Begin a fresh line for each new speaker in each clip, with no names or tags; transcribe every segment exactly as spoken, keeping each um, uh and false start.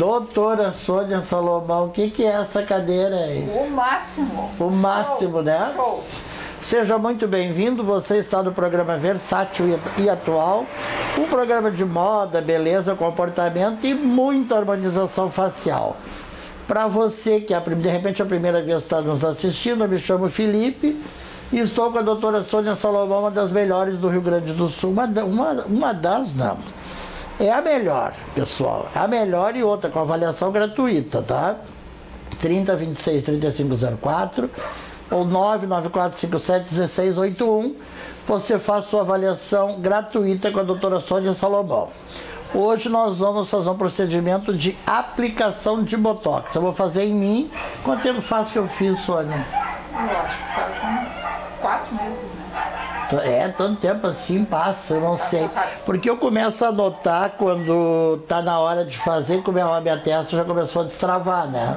Doutora Sônia Salomão, o que, que é essa cadeira aí?
O máximo.
O máximo,
Show.
né?
Show.
Seja muito bem-vindo, você está no programa Versátil e Atual, um programa de moda, beleza, comportamento e muita harmonização facial. Para você que é, de repente, a primeira vez que está nos assistindo, eu me chamo Felipe e estou com a doutora Sônia Salomão, uma das melhores do Rio Grande do Sul. Uma, uma, uma das, não. É a melhor, pessoal. É a melhor e outra, com avaliação gratuita, tá? trinta, vinte e seis, trinta e cinco zero quatro ou nove nove quatro cinco sete um seis oito um. Você faz sua avaliação gratuita com a doutora Sônia Salomão. Hoje nós vamos fazer um procedimento de aplicação de Botox. Eu vou fazer em mim. Quanto tempo faz que eu fiz, Sônia?
Eu acho que faz uns quatro meses, né?
É, tanto tempo assim passa, eu não sei. Porque eu começo a notar quando tá na hora de fazer, como a minha testa já começou a destravar, né?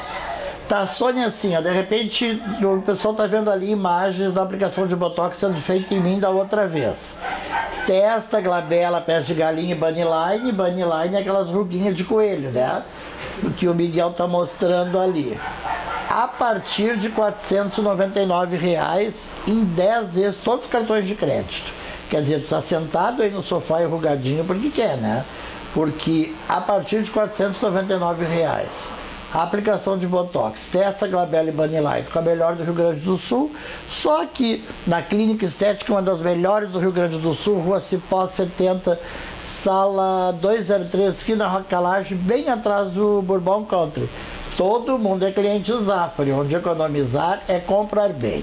Tá, Sônia, assim, ó, de repente o pessoal tá vendo ali imagens da aplicação de Botox sendo feita em mim da outra vez. Testa, glabela, pés de galinha e bunnyline. Bunnyline é aquelas ruguinhas de coelho, né? O que o Miguel tá mostrando ali. A partir de quatrocentos e noventa e nove reais em dez vezes, todos os cartões de crédito. Quer dizer, tu tá sentado aí no sofá enrugadinho porque quer, né? Porque a partir de quatrocentos e noventa e nove reais, a aplicação de Botox, testa, glabela e bunnyline, com a melhor do Rio Grande do Sul, só que na Clínica Estética, uma das melhores do Rio Grande do Sul, Rua Cipó setenta, sala duzentos e três, esquina Rocalage, bem atrás do Bourbon Country. Todo mundo é cliente Zafari, onde economizar é comprar bem.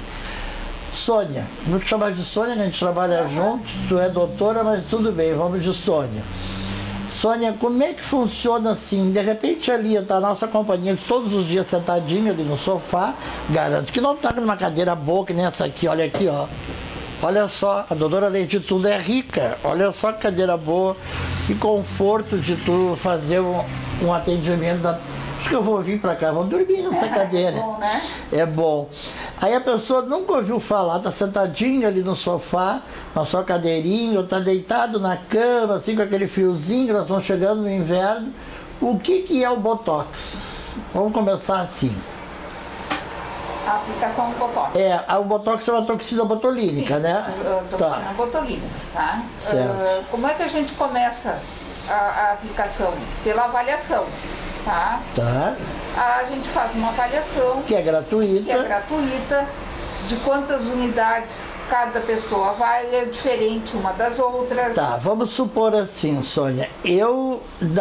Sônia, vou te chamar de Sônia, que a gente trabalha junto, tu é doutora, mas tudo bem, vamos de Sônia. Sônia, como é que funciona assim? De repente ali está a nossa companhia todos os dias sentadinho ali no sofá, garanto que não está numa cadeira boa que nem essa aqui, olha aqui, ó. Olha só, a doutora Leite Tudo é rica, olha só que cadeira boa, que conforto de tu fazer um, um atendimento da... Acho que eu vou vir para cá, vou dormir nessa cadeira.
É bom, né?
É bom. Aí a pessoa nunca ouviu falar, tá sentadinho ali no sofá, na sua cadeirinha, ou tá deitado na cama, assim, com aquele friozinho, nós estamos chegando no inverno. O que que é o Botox? Vamos começar assim.
A aplicação do Botox.
É, o Botox é uma toxina botulínica,
Sim,
né?
Toxina
Tá.
botulínica, tá?
Certo.
Uh, como é que a gente começa a, a aplicação? Pela avaliação, tá?
Tá.
A gente faz uma avaliação
Que é gratuita.
que é gratuita, de quantas unidades cada pessoa vai, é diferente uma das outras.
Tá, vamos supor assim, Sônia, eu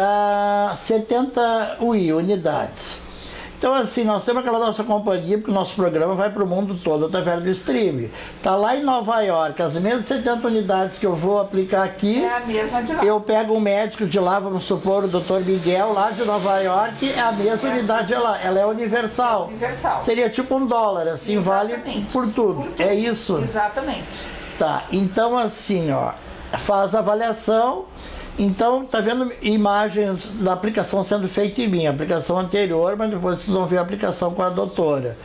dá setenta U I, unidades. Então assim, nós temos aquela nossa companhia, porque o nosso programa vai para o mundo todo, através do streaming. Tá lá em Nova York, as mesmas setenta unidades que eu vou aplicar aqui,
É a mesma de lá.
eu pego um médico de lá, vamos supor o doutor Miguel, lá de Nova York, é a mesma
É.
unidade lá, ela é universal.
Universal.
Seria tipo um dólar, assim, vale
Exatamente.
por tudo.
Por tudo.
É isso?
Exatamente.
Tá, então assim, ó, faz a avaliação. Então, tá vendo imagens da aplicação sendo feita em mim, a aplicação anterior, mas depois vocês vão ver a aplicação com a doutora.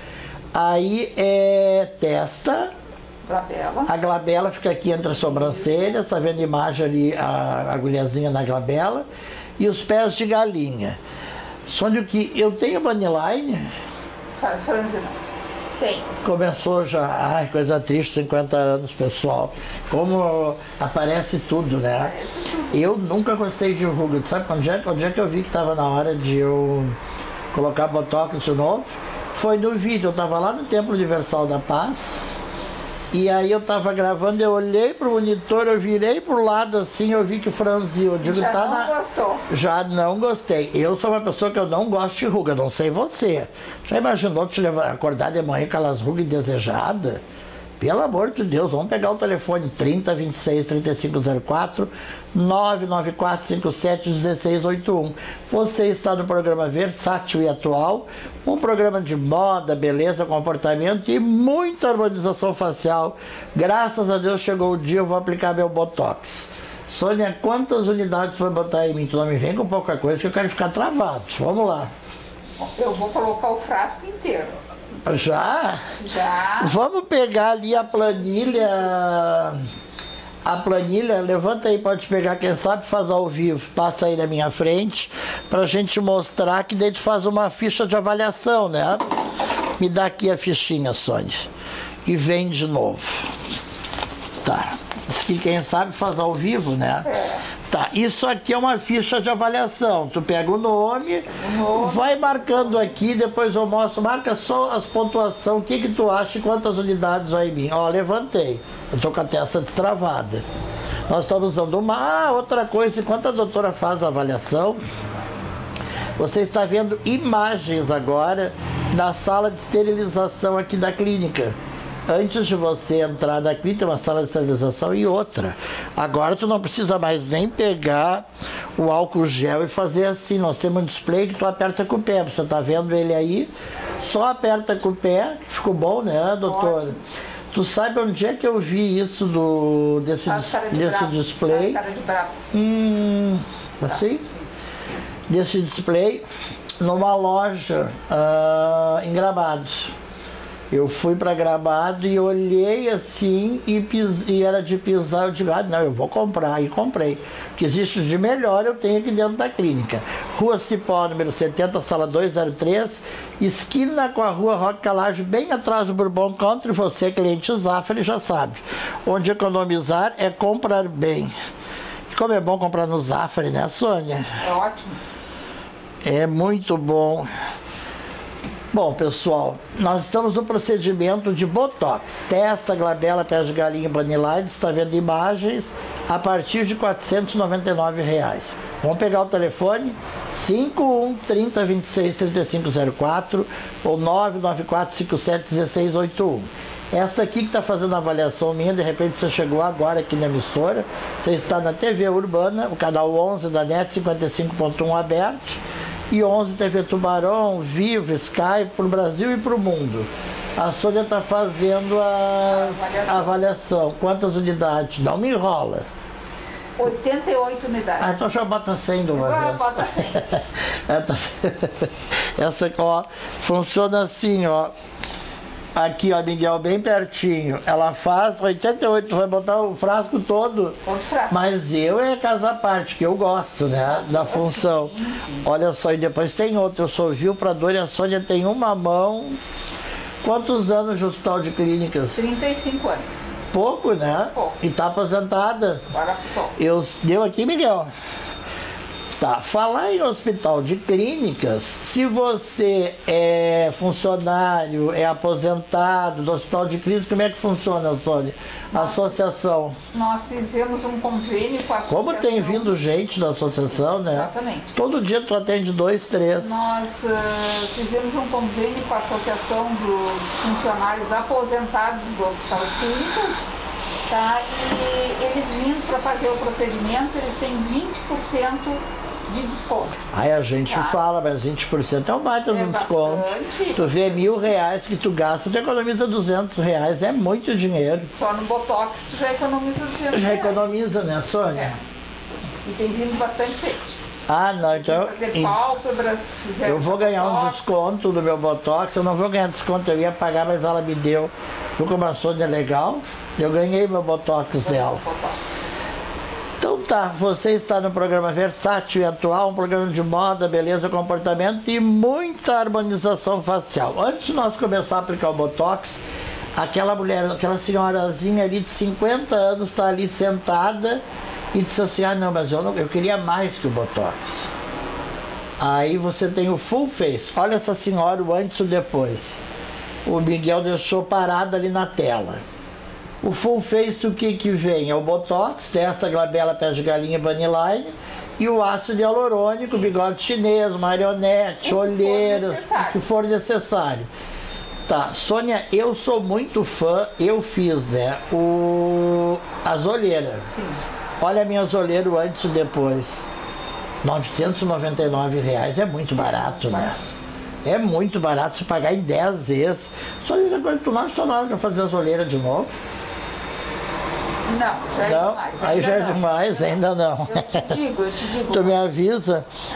Aí é testa,
Glabela.
a glabela fica aqui entre as sobrancelhas, tá vendo a imagem ali, a agulhazinha na glabela, e os pés de galinha. Só de que eu tenho bunnyline,
Franzina. Tem.
começou já, ai, coisa triste, cinquenta anos, pessoal. Como aparece tudo, né?
Parece tudo.
Eu nunca gostei de ruga. Sabe onde é, onde é que eu vi que estava na hora de eu colocar Botox de novo? Foi no vídeo, eu estava lá no Templo Universal da Paz. E aí eu estava gravando, eu olhei pro monitor, eu virei pro lado assim, eu vi que franziu. Eu digo,
Já
tá
não
na...
gostou.
Já não gostei. Eu sou uma pessoa que eu não gosto de ruga, não sei você. Já imaginou te levar, acordar de manhã com aquelas rugas indesejadas? Pelo amor de Deus, vamos pegar o telefone trinta, vinte e seis, trinta e cinco zero quatro, nove nove quatro cinco sete um seis oito um. Você está no programa Versátil e Atual, um programa de moda, beleza, comportamento e muita harmonização facial. Graças a Deus chegou o dia, eu vou aplicar meu Botox. Sônia, quantas unidades vai botar em mim? Tu não me vem com pouca coisa que eu quero ficar travado. Vamos lá.
Eu vou colocar o frasco inteiro.
Já?
Já.
Vamos pegar ali a planilha, a planilha, levanta aí, pode pegar, quem sabe faz ao vivo, passa aí na minha frente, pra gente mostrar que daí tu faz uma ficha de avaliação, né? Me dá aqui a fichinha, Sônia. E vem de novo. Tá. Diz que quem sabe faz ao vivo, né?
É.
Tá, isso aqui é uma ficha de avaliação. Tu pega o nome,
Uhum.
vai marcando aqui, depois eu mostro, marca só as pontuações, o que que tu acha e quantas unidades vai vir. Ó, levantei. Eu tô com a testa destravada. Nós estamos usando uma... Ah, outra coisa, enquanto a doutora faz a avaliação, você está vendo imagens agora da sala de esterilização aqui da clínica. Antes de você entrar na clínica, tem uma sala de esterilização e outra. Agora tu não precisa mais nem pegar o álcool gel e fazer assim. Nós temos um display que tu aperta com o pé. Você está vendo ele aí? Só aperta com o pé. Ficou bom, né, doutora? Ótimo. Tu sabe onde é que eu vi isso do, desse, dis, de desse display?
Cara de bravo.
Hum, assim? Desse display numa loja uh, em Gramados. Eu fui para Gramado e olhei assim e, pis, e era de pisar. Eu digo, ah, não, eu vou comprar. E comprei. O que existe de melhor eu tenho aqui dentro da clínica. Rua Cipó, número setenta, sala duzentos e três, esquina com a rua Roque Calage, bem atrás do Bourbon Country. Você, cliente Zafari, já sabe. Onde economizar é comprar bem. E como é bom comprar no Zafari, né, Sônia?
É ótimo.
É muito bom. Bom, pessoal, nós estamos no procedimento de Botox. Testa, glabela, pés de galinha, Banilide, está vendo imagens a partir de quatrocentos e noventa e nove reais. Vamos pegar o telefone cinco um, trinta, vinte e seis, trinta e cinco zero quatro ou nove nove quatro, cinco sete, um seis oito um. Esta aqui que está fazendo a avaliação minha, de repente você chegou agora aqui na emissora, você está na T V Urbana, o canal onze da NET cinquenta e cinco ponto um aberto, e onze T V Tubarão, Vivo, Sky, para o Brasil e para o mundo. A Sônia está fazendo a avaliação. a avaliação. Quantas unidades? Não me enrola.
oitenta e oito unidades.
Ah, então já bota cem de uma
Agora
vez.
bota cem.
Essa, ó, funciona assim, ó. Aqui, ó, Miguel, bem pertinho. Ela faz oitenta e oito, vai botar o frasco todo.
Outro frasco.
Mas eu é casa à parte, que eu gosto, né, da função.
Sim, sim.
Olha só, e depois tem outra. Eu sou vibrador e a Sônia tem uma mão. Quantos anos de hospital de clínicas?
trinta e cinco anos.
Pouco, né?
Pouco.
E tá aposentada.
Agora só.
Eu, deu aqui, Miguel. Tá, falar em hospital de clínicas, se você é funcionário, é aposentado do hospital de clínicas, como é que funciona, Sônia? A associação.
Nós fizemos um convênio com a associação.
Como tem vindo gente da associação, né?
Exatamente.
Todo dia tu atende dois, três.
Nós uh, fizemos um convênio com a Associação dos Funcionários Aposentados do Hospital de Clínicas, tá? E eles vindo para fazer o procedimento, eles têm vinte por cento de desconto.
Aí a gente
Tá.
fala, mas vinte por cento é um baita
É
no desconto.
bastante.
Tu vê mil reais que tu gasta, tu economiza duzentos reais, é muito dinheiro.
Só no Botox tu já economiza duzentos
Já
reais.
economiza, né, Sônia?
É. E tem vindo bastante gente.
Ah, não, então
Fazer
eu,
pálpebras, fizer
eu vou ganhar um
botox.
desconto do meu Botox. Eu não vou ganhar desconto, eu ia pagar, mas ela me deu. Viu como a Sônia é legal? Eu ganhei meu Botox dela.
Botox.
Então tá, você está no programa versátil e atual, um programa de moda, beleza, comportamento e muita harmonização facial. Antes de nós começar a aplicar o Botox, aquela mulher, aquela senhorazinha ali de cinquenta anos está ali sentada e disse assim, ah não, mas eu, não, eu queria mais que o Botox. Aí você tem o full face. Olha essa senhora, o antes e o depois. O Miguel deixou parada ali na tela. O full face, o que que vem? É o Botox, testa, glabela, pés de galinha, Banilide, e o ácido hialurônico, bigode chinês, marionete,
O que for
olheiras,
necessário.
o que for necessário. Tá, Sônia, eu sou muito fã, eu fiz, né, o... as olheiras.
Sim.
Olha a minha olheiras antes e depois. novecentos e noventa e nove reais é muito barato, né? É muito barato se pagar em dez vezes. Só isso coisa, tu não acha na hora de fazer as olheiras de novo?
Não, já é
Não,
demais.
aí
ainda
já é
não.
demais, ainda não.
Eu te digo, eu te digo.
Tu me avisa.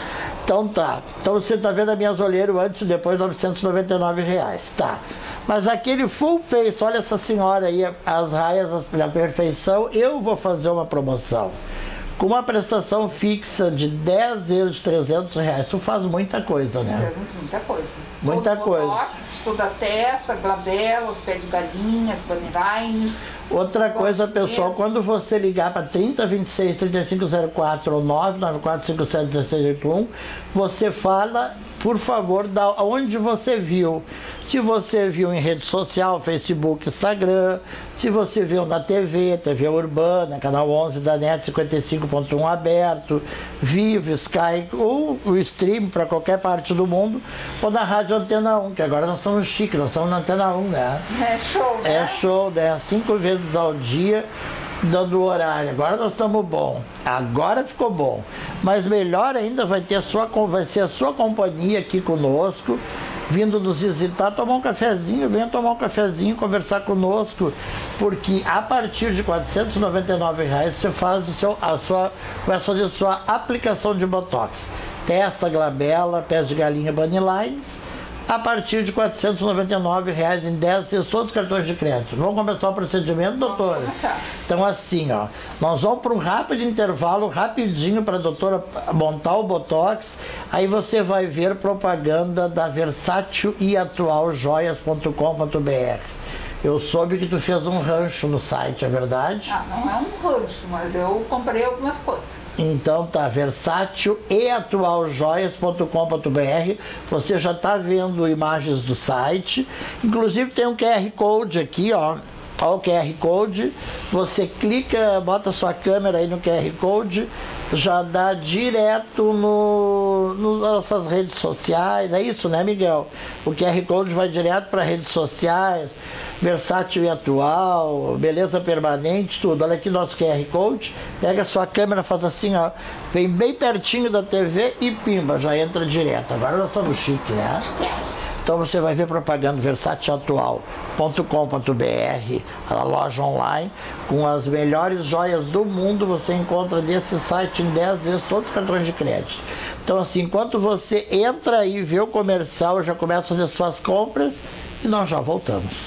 Então tá. Então você tá vendo a minhas olheiras antes e depois, novecentos e noventa e nove reais. Tá. Mas aquele full face, olha essa senhora aí, as raias da perfeição, eu vou fazer uma promoção. Com uma prestação fixa de dez vezes trezentos reais, tu faz muita coisa, né?
Muita coisa.
Muita
Todo
coisa.
Botox, toda a testa, glabelas, pé de galinhas, bunny lines.
Outra coisa, pessoal, quando você ligar para trinta, vinte e seis, trinta e cinco zero quatro ou nove nove quatro cinco sete um seis oito um, você fala, por favor, da onde você viu. Se você viu em rede social, Facebook, Instagram, se você viu na T V, T V Urbana, canal onze da NET cinquenta e cinco ponto um aberto, Vivo, Sky, ou o stream para qualquer parte do mundo, ou na Rádio Antena um, que agora nós somos chiques, nós somos na Antena um, né?
É show, né?
É show, né? Cinco vezes ao dia, dando o horário. Agora nós estamos bom. Agora ficou bom. Mas melhor ainda vai ter a sua, vai ser a sua companhia aqui conosco, vindo nos visitar, tomar um cafezinho, venha tomar um cafezinho, conversar conosco, porque a partir de quatrocentos e noventa e nove reais você faz o seu, a sua, vai fazer a sua aplicação de Botox. Testa, glabela, pés de galinha, bunny lines, a partir de quatrocentos e noventa e nove reais em dez vezes todos os cartões de crédito. Vamos começar o procedimento, doutora? Então assim, ó, nós vamos para um rápido intervalo, rapidinho para a doutora montar o Botox, aí você vai ver propaganda da versátil e atual joias ponto com ponto br. Eu soube que tu fez um rancho no site, é verdade?
Ah, não é um rancho, mas eu comprei algumas coisas.
Então tá, versátil e atual joias ponto com ponto br. Você já está vendo imagens do site. Inclusive tem um Q R Code aqui, ó. Olha o Q R Code. Você clica, bota sua câmera aí no Q R Code, já dá direto no, no nossas redes sociais. É isso, né, Miguel? O Q R Code vai direto para redes sociais. Versátil e atual, beleza permanente, tudo. Olha aqui nosso Q R Code, pega a sua câmera, faz assim, ó, vem bem pertinho da T V e pimba, já entra direto. Agora nós estamos chique, né? Então você vai ver propaganda versátil atual ponto com ponto br, a loja online, com as melhores joias do mundo, você encontra nesse site em dez vezes todos os cartões de crédito. Então assim, enquanto você entra aí e vê o comercial, já começa a fazer suas compras e nós já voltamos.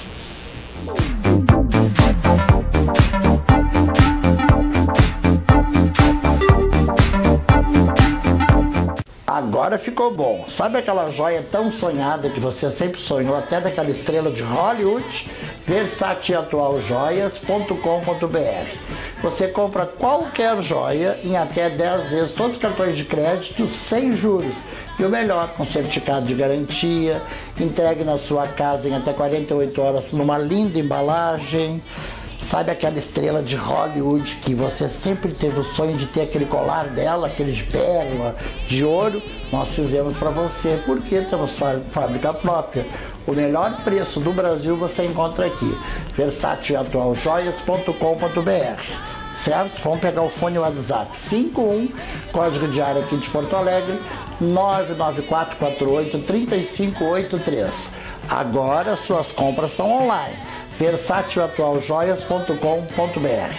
Agora ficou bom. Sabe aquela joia tão sonhada que você sempre sonhou, até daquela estrela de Hollywood? versátil e atual joias ponto com ponto br. Você compra qualquer joia em até dez vezes todos os cartões de crédito sem juros. E o melhor, com certificado de garantia, entregue na sua casa em até quarenta e oito horas numa linda embalagem. Sabe aquela estrela de Hollywood que você sempre teve o sonho de ter aquele colar dela, aquele de pérola, de ouro? Nós fizemos para você, porque temos fábrica própria. O melhor preço do Brasil você encontra aqui, versátil e atual joias ponto com ponto br. Certo? Vamos pegar o fone WhatsApp cinco um, código de área aqui de Porto Alegre, nove nove quatro quatro oito três cinco oito três. Agora suas compras são online. versátil e atual joias ponto com ponto br.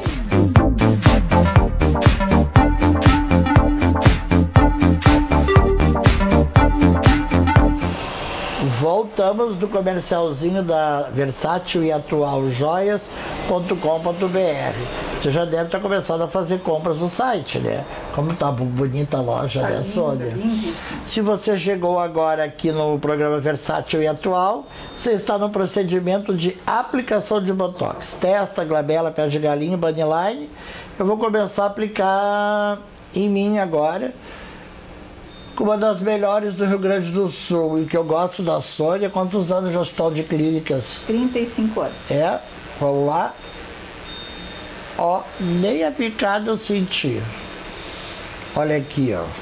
Voltamos do comercialzinho da versátil e atual joias ponto com ponto br. Você já deve estar começando a fazer compras no site, né? Como tá bonita a loja, tá, né, Sônia? Se você chegou agora aqui no programa Versátil e Atual, você está no procedimento de aplicação de Botox. Testa, glabela, pé de galinha, bunny line. Eu vou começar a aplicar em mim agora, com uma das melhores do Rio Grande do Sul. E o que eu gosto da Sônia, quantos anos de hospital de clínicas?
trinta e cinco anos.
É, vamos lá. Ó, nem a picada eu senti. Olha aqui, ó.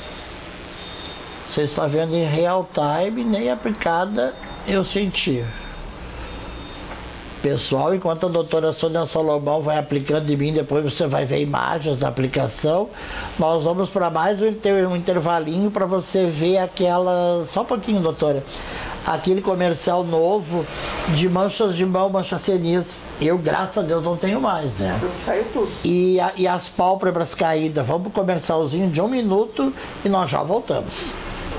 Você está vendo em real time, nem a picada eu senti. Pessoal, enquanto a doutora Sônia Salomão vai aplicando em mim, depois você vai ver imagens da aplicação, nós vamos para mais um, inter, um intervalinho para você ver aquela... Só um pouquinho, doutora. aquele comercial novo de manchas de mão, mancha ceniz. Eu, graças a Deus, não tenho mais, né?
Saiu tudo.
E, a, e as pálpebras caídas. Vamos pro comercialzinho de um minuto e nós já voltamos.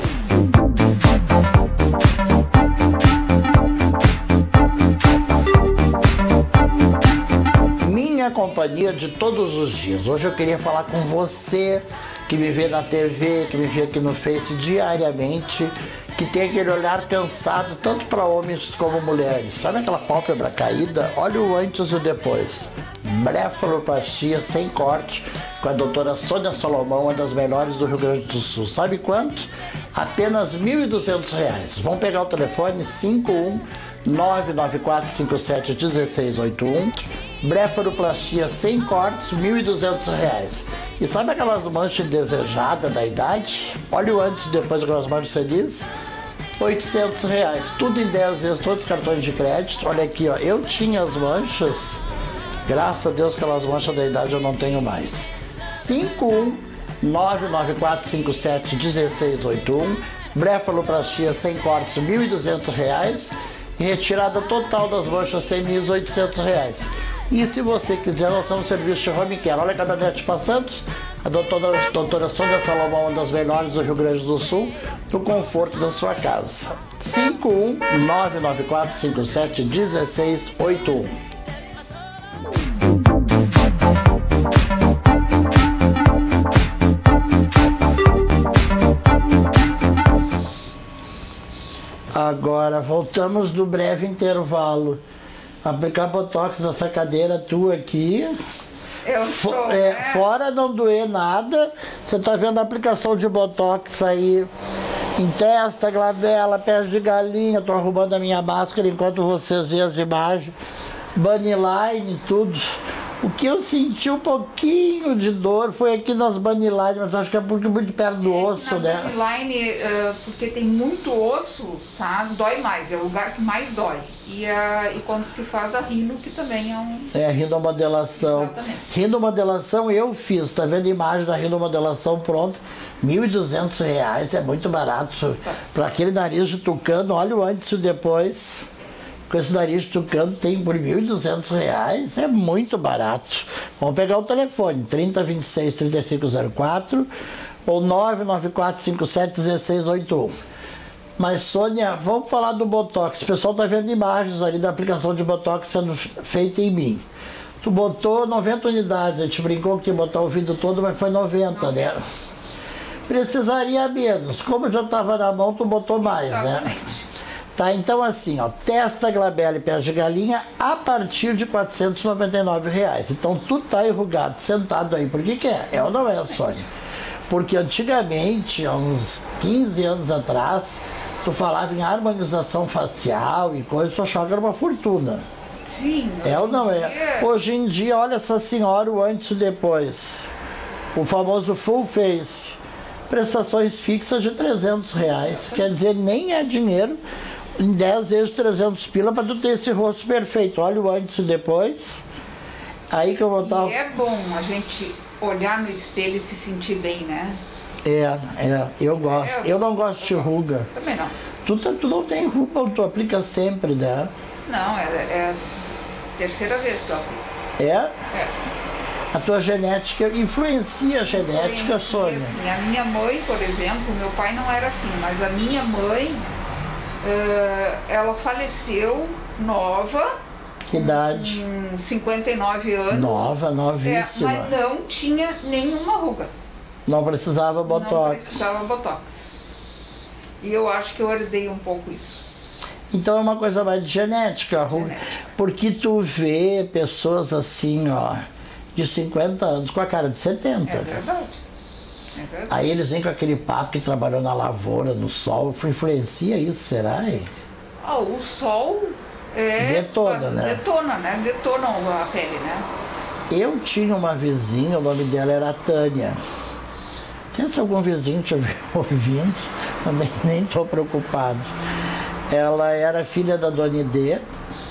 Minha companhia de todos os dias. Hoje eu queria falar com você que me vê na T V, que me vê aqui no Face diariamente, que tem aquele olhar cansado, tanto para homens como mulheres. Sabe aquela pálpebra caída? Olha o antes e o depois. Blefaroplastia sem corte, com a doutora Sônia Salomão, uma das melhores do Rio Grande do Sul. Sabe quanto? Apenas mil e duzentos reais. Vamos pegar o telefone cinco um nove nove quatro cinco sete um seis oito um. Blefaroplastia sem cortes, mil e duzentos reais. E sabe aquelas manchas indesejadas da idade? Olha o antes e depois com as manchas felizes. oitocentos reais. Tudo em dez vezes, todos os cartões de crédito. Olha aqui, ó. Eu tinha as manchas. Graças a Deus, aquelas manchas da idade eu não tenho mais. cinco um nove nove quatro cinco sete um seis oito um. Blefaroplastia sem cortes, mil e duzentos reais. E retirada total das manchas senis, oitocentos reais. E se você quiser, nós somos serviço de home care. Olha a caminhonete passando. A doutora, doutora Sônia Salomão, uma das melhores do Rio Grande do Sul, para o conforto da sua casa. cinco um nove nove quatro cinco sete um seis oito um. Agora, voltamos do breve intervalo. Aplicar botox nessa cadeira tua aqui.
Eu
For,
sou,
é,
né?
Fora não doer nada, você tá vendo a aplicação de botox aí em testa, glabela, pés de galinha. Tô arrumando a minha máscara enquanto vocês veem as imagens. Bunny line, tudo. O que eu senti um pouquinho de dor foi aqui nas bunny line, mas acho que é porque muito perto do osso,
Na
né?
bunny line, uh, porque tem muito osso, tá? Dói mais, é o lugar que mais dói. E, uh, e quando se faz a rino, que também é um...
É, rinomodelação.
Exatamente.
Rinomodelação eu fiz, tá vendo a imagem da rinomodelação pronta? mil e duzentos reais, é muito barato. Para aquele nariz de tucano, olha o antes e o depois. Com esse nariz de tucano tem por mil e duzentos reais, é muito barato. Vamos pegar o telefone, trinta, vinte e seis, trinta e cinco zero quatro ou nove nove quatro cinco sete um seis oito um. Mas, Sônia, vamos falar do botox. O pessoal está vendo imagens ali da aplicação de botox sendo feita em mim. Tu botou noventa unidades, a gente brincou que ia botar o vidro todo, mas foi noventa, né? Precisaria menos. Como já estava na mão, tu botou mais, né? Tá, então assim, ó, testa, glabela e pés de galinha a partir de quatrocentos e noventa e nove reais. Então tu tá enrugado, sentado aí, por que que é? É ou não é, Sônia? Porque antigamente, há uns quinze anos atrás, tu falava em harmonização facial e coisa, tu achava que era uma fortuna.
Sim.
É ou não é?
Dia...
Hoje em dia, olha essa senhora, o antes e depois. O famoso full face. Prestações fixas de trezentos reais. Quer dizer, nem é dinheiro. Em dez vezes trezentos pila para tu ter esse rosto perfeito. Olha o antes e depois. Aí que eu vou estar...
E é bom a gente olhar no espelho e se sentir bem, né?
É, é, eu gosto.
Eu,
eu não gosto de ruga.
Também não.
Tu, tu não tem ruga, tu aplica sempre, né?
Não, é, é a terceira vez que eu aplico.
É?
É.
A tua genética influencia a genética,
Influencia,
Sônia.
assim, a minha mãe, por exemplo, meu pai não era assim, mas a minha mãe... Uh, ela faleceu nova,
Que idade?
com cinquenta e nove anos.
Nova, novíssima.
É, mas não tinha nenhuma ruga.
Não precisava botox.
Não precisava botox. E eu acho que eu herdei um pouco isso.
Então é uma coisa mais de genética, ruga.
Genética.
Porque tu vê pessoas assim, ó, de cinquenta anos com a cara de setenta.
É verdade. É verdade.
Aí eles vêm com aquele papo que trabalhou na lavoura, no sol. Influencia isso, será? Hein?
Ah, o sol é,
Detona, né?
Detona, né? Detona a pele, né?
Eu tinha uma vizinha, o nome dela era Tânia. Se algum vizinho estiver ouvindo, também nem estou preocupado. Ela era filha da Dona Idê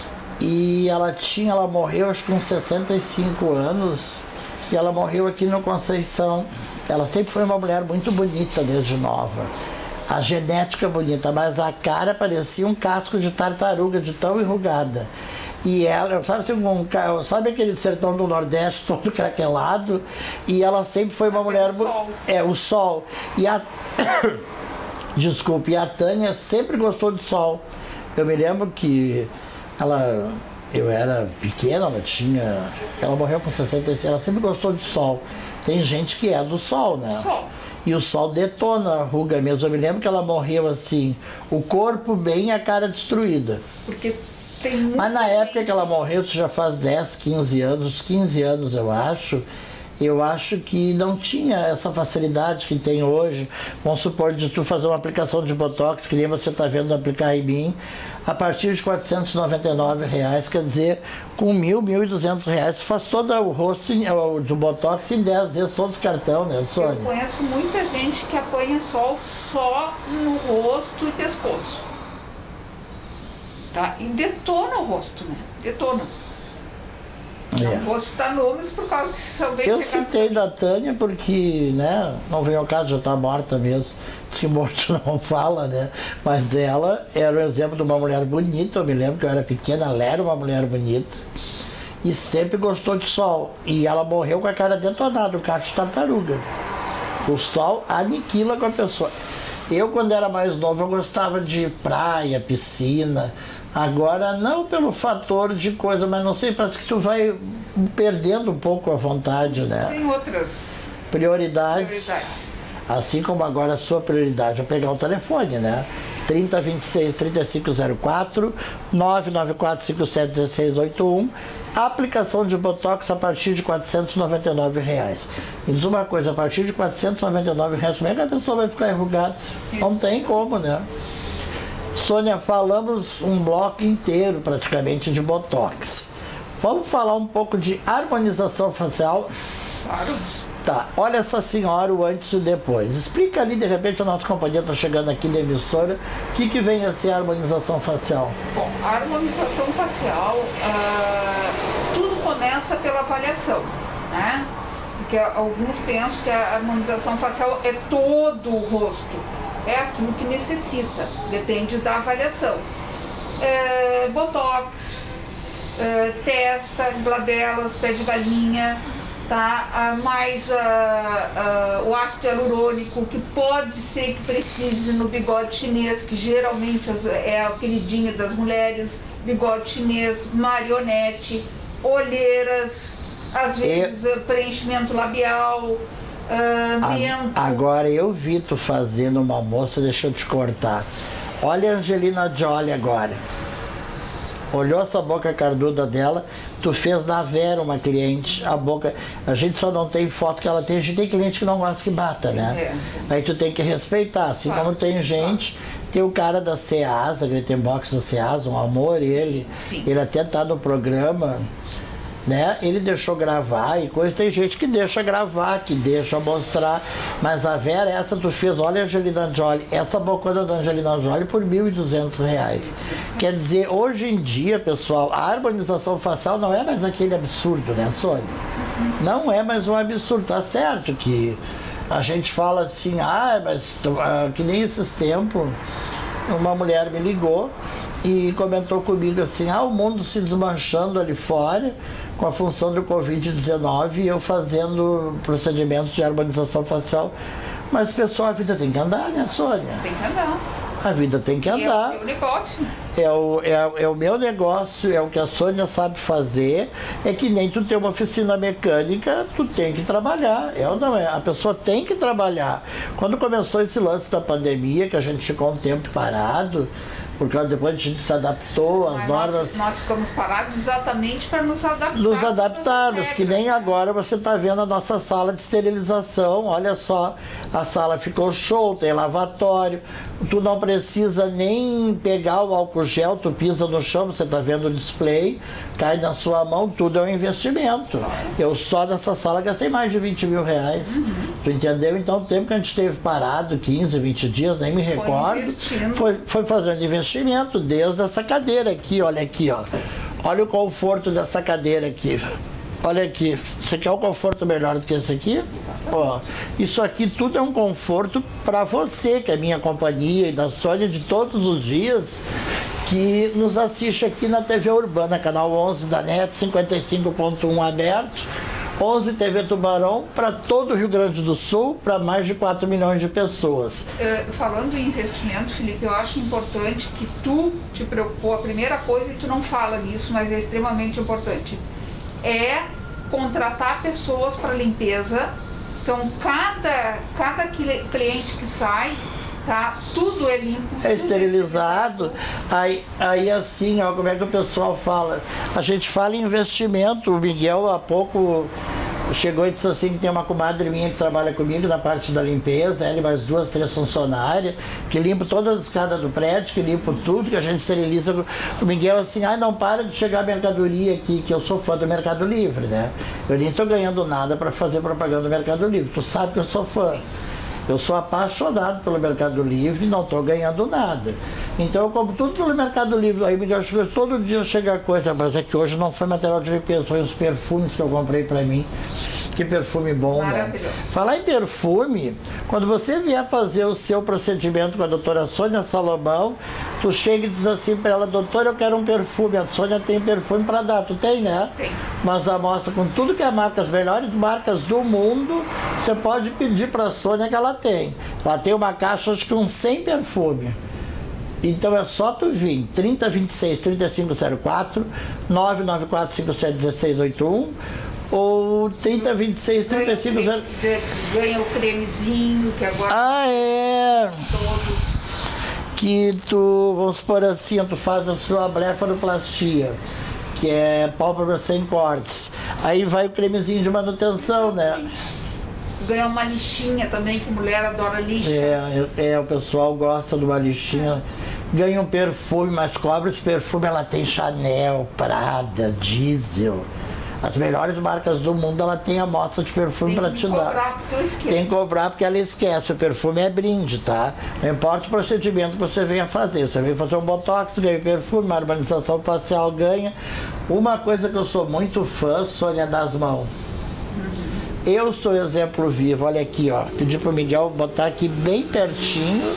e ela tinha, ela morreu acho que com sessenta e cinco anos e ela morreu aqui no Conceição. Ela sempre foi uma mulher muito bonita desde nova. a genética bonita, mas a cara parecia um casco de tartaruga, de tão enrugada. E ela, sabe, assim, um, sabe aquele sertão do Nordeste todo craquelado? E ela sempre foi uma mulher...
O sol.
É, o sol. E a... Desculpe, e a Tânia sempre gostou de sol. Eu me lembro que ela... Eu era pequena, ela tinha... Ela morreu com sessenta e seis, ela sempre gostou de sol. Tem gente que é do sol, né?
Sol.
E o sol detona a ruga mesmo. Eu me lembro que ela morreu assim, o corpo bem e a cara destruída.
Porque tem muita
Mas na época
gente...
que ela morreu, isso já faz dez, quinze anos, quinze anos eu acho, eu acho que não tinha essa facilidade que tem hoje. Vamos supor, de tu fazer uma aplicação de Botox, que nem você está vendo aplicar em mim, a partir de quatrocentos e noventa e nove reais, quer dizer, com mil, mil e duzentos reais, tu faz todo o rosto de Botox em dez vezes, todos os cartão, né, Sônia?
Eu conheço muita gente que apanha sol só no rosto e pescoço. Tá? E detona o rosto, né? Detona.
É.
Não vou citar nomes por causa que se alguém
Eu
chegar
citei da Tânia porque, né, não veio ao caso, já está morta mesmo. Diz que morto não fala, né? Mas ela era um exemplo de uma mulher bonita. Eu me lembro que eu era pequena, ela era uma mulher bonita e sempre gostou de sol. E ela morreu com a cara detonada, o cacho de tartaruga. O sol aniquila com a pessoa. Eu, quando era mais novo, eu gostava de praia, piscina. Agora, não pelo fator de coisa, mas não sei, parece que tu vai perdendo um pouco a vontade, né?
Tem outras
prioridades.
prioridades.
Assim como agora a sua prioridade é pegar o telefone, né? trinta, vinte e seis, trinta e cinco zero quatro, nove nove quatro cinco sete um seis oito um. A aplicação de Botox a partir de quatrocentos e noventa e nove reais. Me diz uma coisa, a partir de quatrocentos e noventa e nove reais, como é que a pessoa vai ficar enrugada? Não tem como, né? Sônia, falamos um bloco inteiro praticamente de Botox. Vamos falar um pouco de harmonização facial?
Claro.
Tá, olha essa senhora, o antes e o depois. Explica ali, de repente, o nosso companheiro está chegando aqui da emissora, o que, que vem a ser a harmonização facial?
Bom, a harmonização facial, ah, tudo começa pela avaliação, né? Porque alguns pensam que a harmonização facial é todo o rosto. É aquilo que necessita, depende da avaliação. É, botox, é, testa, glabelas, pé de galinha, tá? Ah, mais ah, ah, o ácido hialurônico, que pode ser que precise no bigode chinês, que geralmente é a queridinha das mulheres, bigode chinês, marionete, olheiras, às vezes e... preenchimento labial. Uh,
Agora eu vi tu fazendo uma moça, deixa eu te cortar. Olha a Angelina Jolie agora. Olhou essa boca carduda dela, tu fez na Vera uma cliente, a boca. A gente só não tem foto que ela tem, a gente tem cliente que não gosta que bata, né? É. Aí tu tem que respeitar, assim claro, como tem gente. Claro. Tem o cara da Ceasa, Glitterbox da Ceasa, um amor, ele. Sim. Ele até tá no programa. Né? Ele deixou gravar e coisa, tem gente que deixa gravar, que deixa mostrar, mas a Vera, essa tu fez, olha a Angelina Jolie, essa bocona da Angelina Jolie por mil e duzentos reais. Quer dizer, hoje em dia, pessoal, a harmonização facial não é mais aquele absurdo, né, Sônia? Não é mais um absurdo, tá certo que a gente fala assim, ah, mas que nem esses tempos, uma mulher me ligou e comentou comigo assim, ah, o mundo se desmanchando ali fora, com a função do covid dezenove e eu fazendo procedimentos de harmonização facial. Mas, pessoal, a vida tem que andar, né, Sônia?
Tem que andar.
A vida tem que andar.
É o meu negócio.
É o, é, é o meu negócio, é o que a Sônia sabe fazer. É que nem tu tem uma oficina mecânica, tu tem que trabalhar. É ou não é? A pessoa tem que trabalhar. Quando começou esse lance da pandemia, que a gente ficou um tempo parado, porque depois a gente se adaptou às normas.
Nós, nós ficamos parados exatamente para nos adaptar.
Nos adaptarmos, que nem agora você está vendo a nossa sala de esterilização. Olha só, a sala ficou show, tem lavatório. Tu não precisa nem pegar o álcool gel, tu pisa no chão, você está vendo o display, cai na sua mão, tudo é um investimento. Eu só nessa sala gastei mais de vinte mil reais. Uhum. Tu entendeu? Então o tempo que a gente esteve parado, quinze, vinte dias, nem me recordo, foi, foi fazendo investimento desde essa cadeira aqui, olha aqui, ó. Olha o conforto dessa cadeira aqui. Olha aqui, você quer um conforto melhor do que esse aqui? Ó, isso aqui tudo é um conforto para você, que é minha companhia e da Sônia de todos os dias, que nos assiste aqui na T V Urbana, canal onze da NET, cinquenta e cinco ponto um aberto, onze T V Tubarão, para todo o Rio Grande do Sul, para mais de quatro milhões de pessoas.
Uh, falando em investimento, Felipe, eu acho importante que tu te preocupou, a primeira coisa, e tu não fala nisso, mas é extremamente importante, é contratar pessoas para limpeza. Então, cada, cada cliente que sai, tá, tudo é limpo.
É esterilizado. Aí, aí assim, ó, como é que o pessoal fala? A gente fala em investimento. O Miguel há pouco chegou e disse assim que tem uma comadre minha que trabalha comigo na parte da limpeza, ela e mais duas, três funcionárias, que limpa todas as escadas do prédio, que limpa tudo, que a gente esteriliza. O Miguel assim, ai, não para de chegar mercadoria aqui, que eu sou fã do Mercado Livre, né? Eu nem tô ganhando nada para fazer propaganda do Mercado Livre, tu sabe que eu sou fã. Eu sou apaixonado pelo Mercado Livre e não estou ganhando nada. Então eu compro tudo pelo Mercado Livre. Aí Miguel chegou, todo dia chega coisa, mas é que hoje não foi material de limpeza, foi os perfumes que eu comprei para mim. Que perfume bom, né? Falar em perfume, quando você vier fazer o seu procedimento com a doutora Sônia Salomão, tu chega e diz assim para ela, doutora, eu quero um perfume. A Sônia tem perfume para dar, tu tem, né?
Tem.
Mas amostra com tudo que é marca, as melhores marcas do mundo, você pode pedir para a Sônia que ela tem. Ela tem uma caixa, acho que uns cem perfumes. Então é só tu vir, trinta, vinte e seis, trinta e cinco zero quatro, nove nove quatro cinco sete um seis oito um ou trinta, vinte e seis, trinta e cinco zero...
Ganha o cremezinho, que agora...
Ah, é!
Todos.
Que tu, vamos supor assim, tu faz a sua blefaroplastia, que é pálpebra sem cortes. Aí vai o cremezinho de manutenção, né?
Ganha uma lixinha também, que mulher adora lixa.
É, é, o pessoal gosta de uma lixinha. Ganha um perfume, mas cobra esse perfume, ela tem Chanel, Prada, Diesel. As melhores marcas do mundo, ela tem amostra de perfume para te dar. Tem que
cobrar porque eu esqueço.
Tem que cobrar porque ela esquece. O perfume é brinde, tá? Não importa o procedimento que você venha fazer. Você vem fazer um botox, ganha perfume, uma harmonização facial, ganha. Uma coisa que eu sou muito fã, Sônia, das mãos. Uhum. Eu sou exemplo vivo. Olha aqui, ó. Pedi pro Miguel botar aqui bem pertinho.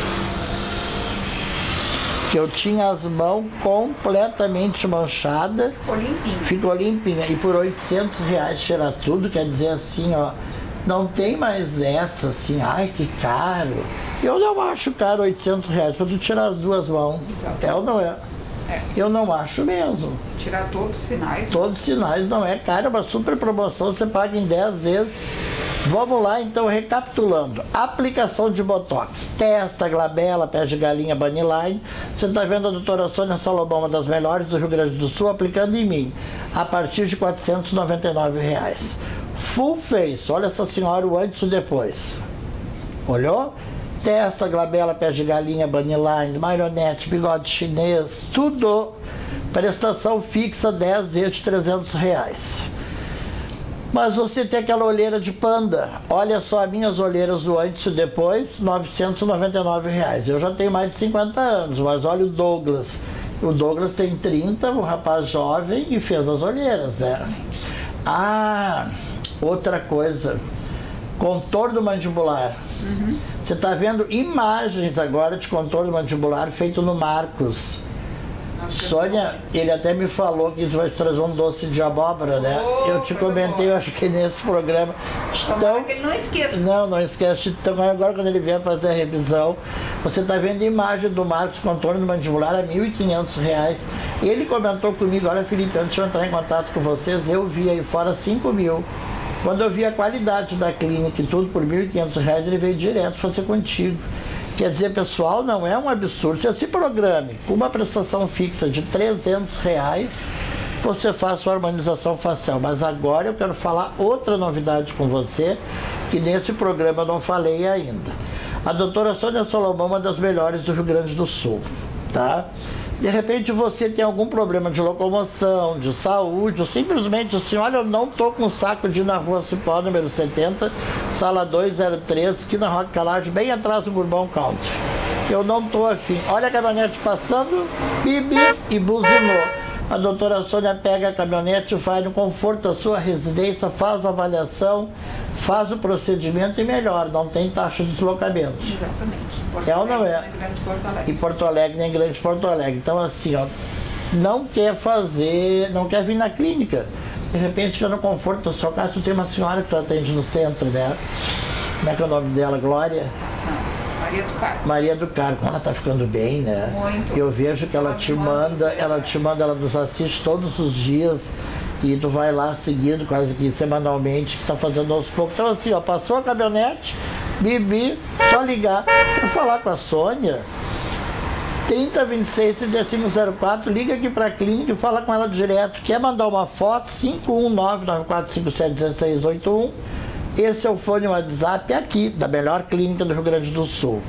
Que eu tinha as mãos completamente manchadas.
Ficou limpinha.
Ficou limpinha. E por oitocentos reais tirar tudo, quer dizer assim, ó, não tem mais essa, assim, ai, que caro. Eu não acho caro oitocentos reais para tu tirar as duas mãos.
Exato.
É ou não é?
É.
Eu não acho mesmo.
Tirar todos os sinais.
Todos os sinais não é caro, é uma super promoção, você paga em dez vezes. Vamos lá, então, recapitulando. Aplicação de Botox, testa, glabela, pé de galinha, Bunnyline. Você está vendo a doutora Sônia Salomão, uma das melhores do Rio Grande do Sul, aplicando em mim, a partir de quatrocentos e noventa e nove reais. Full face, olha essa senhora o antes e o depois. Olhou? Testa, glabela, pé de galinha, Bunnyline, marionete, bigode chinês, tudo. Prestação fixa, dez vezes de trezentos reais. Mas você tem aquela olheira de panda. Olha só as minhas olheiras do antes e depois, novecentos e noventa e nove reais. Eu já tenho mais de cinquenta anos, mas olha o Douglas. O Douglas tem trinta, um rapaz jovem, e fez as olheiras, né? Ah, outra coisa. Contorno mandibular. Uhum. Você está vendo imagens agora de contorno mandibular feito no Marcos. Sônia, ele até me falou que vai trazer um doce de abóbora, né? Oh, eu te comentei, eu acho que nesse programa.
Então, que ele não esqueça.
Não, não esquece. Então, agora quando ele vier fazer a revisão, você está vendo a imagem do Marcos contorno mandibular a mil e quinhentos reais. Ele comentou comigo, olha, Felipe, antes de eu entrar em contato com vocês, eu vi aí fora cinco mil. Quando eu vi a qualidade da clínica e tudo por mil e quinhentos reais, ele veio direto fazer contigo. Quer dizer, pessoal, não é um absurdo. Você se programe com uma prestação fixa de trezentos reais, você faz sua harmonização facial. Mas agora eu quero falar outra novidade com você, que nesse programa eu não falei ainda. A doutora Sônia Salomão é uma das melhores do Rio Grande do Sul, tá? De repente você tem algum problema de locomoção, de saúde, ou simplesmente assim, olha, eu não tô com saco de ir na rua Cipó, número setenta, sala duzentos e três, esquina Roque Calage, bem atrás do Bourbon Country. Eu não tô afim. Olha a caminhonete passando, bibi, e buzinou. A doutora Sônia pega a caminhonete, vai no conforto da sua residência, faz a avaliação, faz o procedimento e melhor, não tem taxa de deslocamento.
Exatamente. Porto
É ou não é?
Alegre, Grande Porto Alegre.
E Porto Alegre, nem Grande Porto Alegre. Então assim, ó, não quer fazer, não quer vir na clínica. De repente, fica no conforto da sua casa, tu tem uma senhora que tu atende no centro, né? Como é que é o nome dela? Glória?
Não, Maria do Carmo.
Maria do Carmo, ela tá ficando bem, né?
Muito.
Eu vejo que ela te manda, ela te manda, ela nos assiste todos os dias e tu vai lá seguindo, quase que semanalmente, que tá fazendo aos poucos. Então assim, ó, passou a caminhonete, Bibi, só ligar. Quer falar com a Sônia? trinta, vinte e seis, trinta e cinco zero quatro, liga aqui para a clínica e fala com ela direto. Quer mandar uma foto? cinco um nove, nove quatro cinco sete, um seis oito um. Esse é o fone WhatsApp aqui, da melhor clínica do Rio Grande do Sul.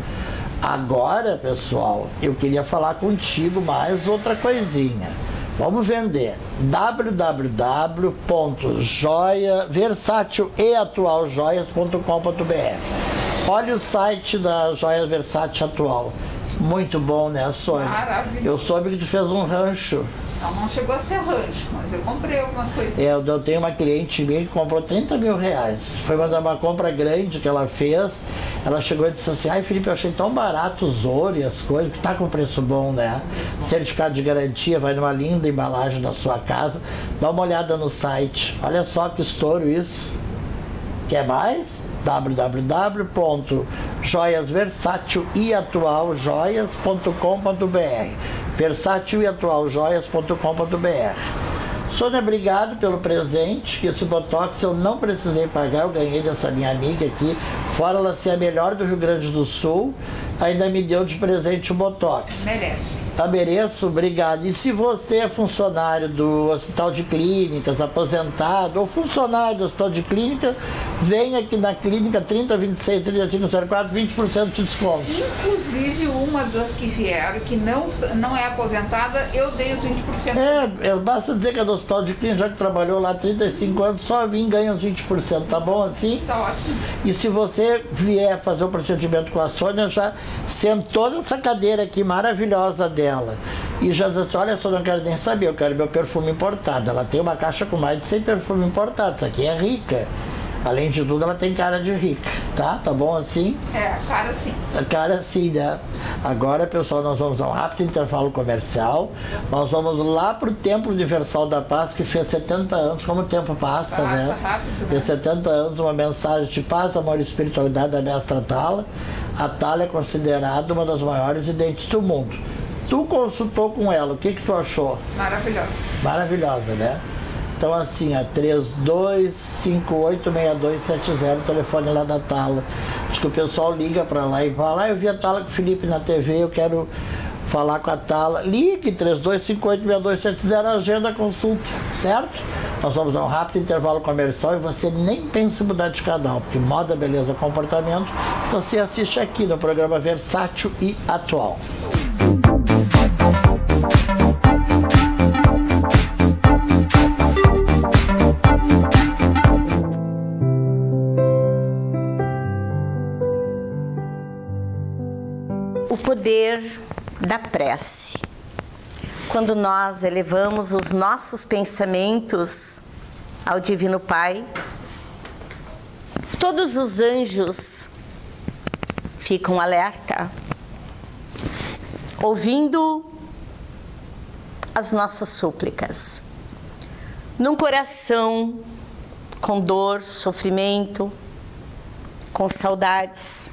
Agora, pessoal, eu queria falar contigo mais outra coisinha. Vamos vender. w w w ponto joia versátil e atual joias ponto com ponto b r. Olha o site da Joia Versátil Atual. Muito bom, né, Sônia?
Maravilhoso.
Eu soube que tu fez um rancho.
Não, não chegou a ser rancho, mas eu comprei algumas coisinhas.
É, eu tenho uma cliente minha que comprou trinta mil reais. Foi uma, uma compra grande que ela fez. Ela chegou e disse assim, ai Felipe, eu achei tão barato os ouro e as coisas, que tá com preço bom, né? Certificado de garantia, vai numa linda embalagem da sua casa. Dá uma olhada no site. Olha só que estouro isso. Quer mais? w w w ponto joias versátil e atual joias ponto com ponto b r. versátil e atual joias ponto com ponto b r. Sônia, obrigado pelo presente, que esse Botox eu não precisei pagar, eu ganhei dessa minha amiga aqui, fora ela ser a melhor do Rio Grande do Sul, ainda me deu de presente o Botox.
Merece.
Tá, mereço, obrigado. E se você é funcionário do Hospital de Clínicas, aposentado, ou funcionário do Hospital de Clínica, vem aqui na clínica trinta, vinte e seis, trinta e cinco zero quatro, vinte por cento de desconto.
Inclusive, uma das que vieram, que não, não é aposentada, eu dei os vinte por cento.
É, é, basta dizer que é do Hospital de Clínica, já que trabalhou lá há trinta e cinco anos, só vim e ganha os vinte por cento, tá bom assim?
Tá ótimo.
E se você vier fazer o procedimento com a Sônia, já sentou nessa cadeira aqui maravilhosa dela e já disse, olha só, não quero nem saber, eu quero meu perfume importado. Ela tem uma caixa com mais de cem perfumes importados, isso aqui é rica. Além de tudo, ela tem cara de rica, tá? Tá bom assim?
É, cara sim.
A cara sim, né? Agora, pessoal, nós vamos a um rápido intervalo comercial. Nós vamos lá pro Templo Universal da Paz, que fez setenta anos, como o tempo passa,
Passa
né?
rápido, né?
Fez setenta anos, uma mensagem de paz, amor e espiritualidade da mestra Thala. A Thala é considerada uma das maiores videntes do mundo. Tu consultou com ela, o que que tu achou?
Maravilhosa.
Maravilhosa, né? Então assim, a três dois cinco oito seis dois sete zero, o telefone lá da Thala. Diz que o pessoal liga para lá e fala, ah, eu vi a Thala com o Felipe na T V, eu quero falar com a Thala. Ligue, três dois cinco oito seis dois sete zero, agenda a consulta, certo? Nós vamos a um rápido intervalo comercial e você nem pensa em mudar de canal, porque moda, beleza, comportamento, você assiste aqui no programa Versátil e Atual.
O poder da prece. Quando nós elevamos os nossos pensamentos ao Divino Pai, todos os anjos ficam alerta, ouvindo as nossas súplicas. Num coração com dor, sofrimento, com saudades,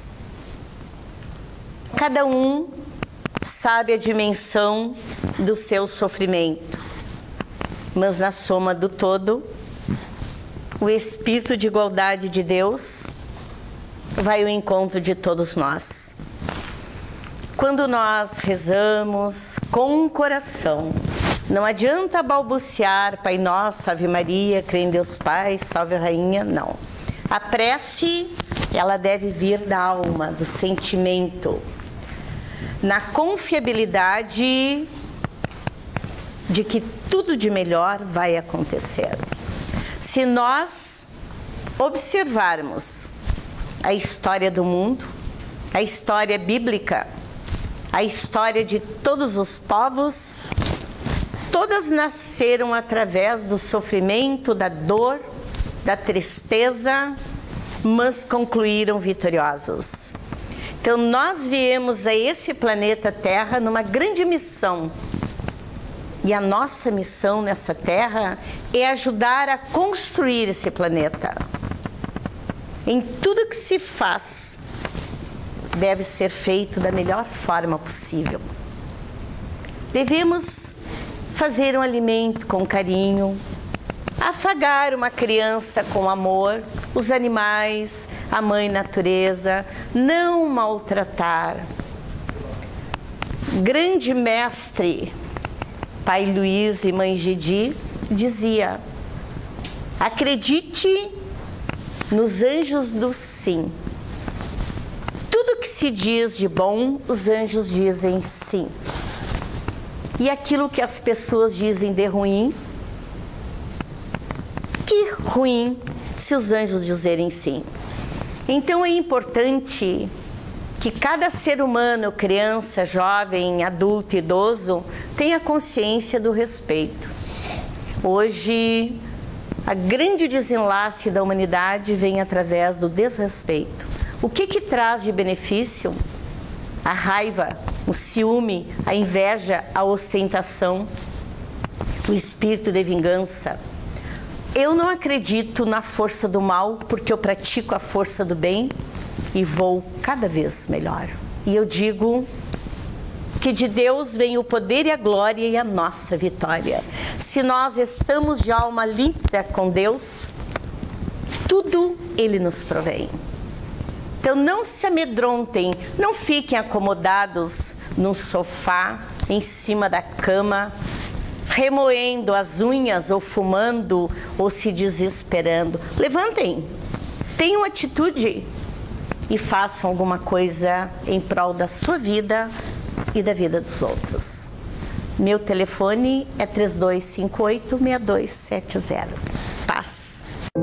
cada um sabe a dimensão do seu sofrimento, mas na soma do todo, o Espírito de igualdade de Deus vai ao encontro de todos nós. Quando nós rezamos com o coração, não adianta balbuciar Pai Nosso, Ave Maria, crê em Deus Pai, salve a Rainha, não. A prece, ela deve vir da alma, do sentimento, na confiabilidade de que tudo de melhor vai acontecer. Se nós observarmos a história do mundo, a história bíblica, a história de todos os povos, Todas nasceram através do sofrimento, da dor, da tristeza, mas concluíram vitoriosos. Então nós viemos a esse planeta Terra numa grande missão. E a nossa missão nessa Terra é ajudar a construir esse planeta. Em tudo que se faz, deve ser feito da melhor forma possível. Devemos fazer um alimento com carinho, afagar uma criança com amor, os animais, a mãe natureza, não maltratar. Grande mestre, pai Luiz e mãe Gedi, dizia: acredite nos anjos do sim. Tudo que se diz de bom, os anjos dizem sim. E aquilo que as pessoas dizem de ruim, que ruim se os anjos dizerem sim. Então é importante que cada ser humano, criança, jovem, adulto, idoso, tenha consciência do respeito. Hoje, a grande desenlace da humanidade vem através do desrespeito. O que que traz de benefício? A raiva, o ciúme, a inveja, a ostentação, o espírito de vingança. Eu não acredito na força do mal, porque eu pratico a força do bem e vou cada vez melhor. E eu digo que de Deus vem o poder e a glória e a nossa vitória. Se nós estamos de alma limpa com Deus, tudo Ele nos provém. Então não se amedrontem, não fiquem acomodados no sofá, em cima da cama, remoendo as unhas ou fumando ou se desesperando. Levantem, tenham atitude e façam alguma coisa em prol da sua vida e da vida dos outros. Meu telefone é três dois cinco oito, seis dois sete zero. Paz.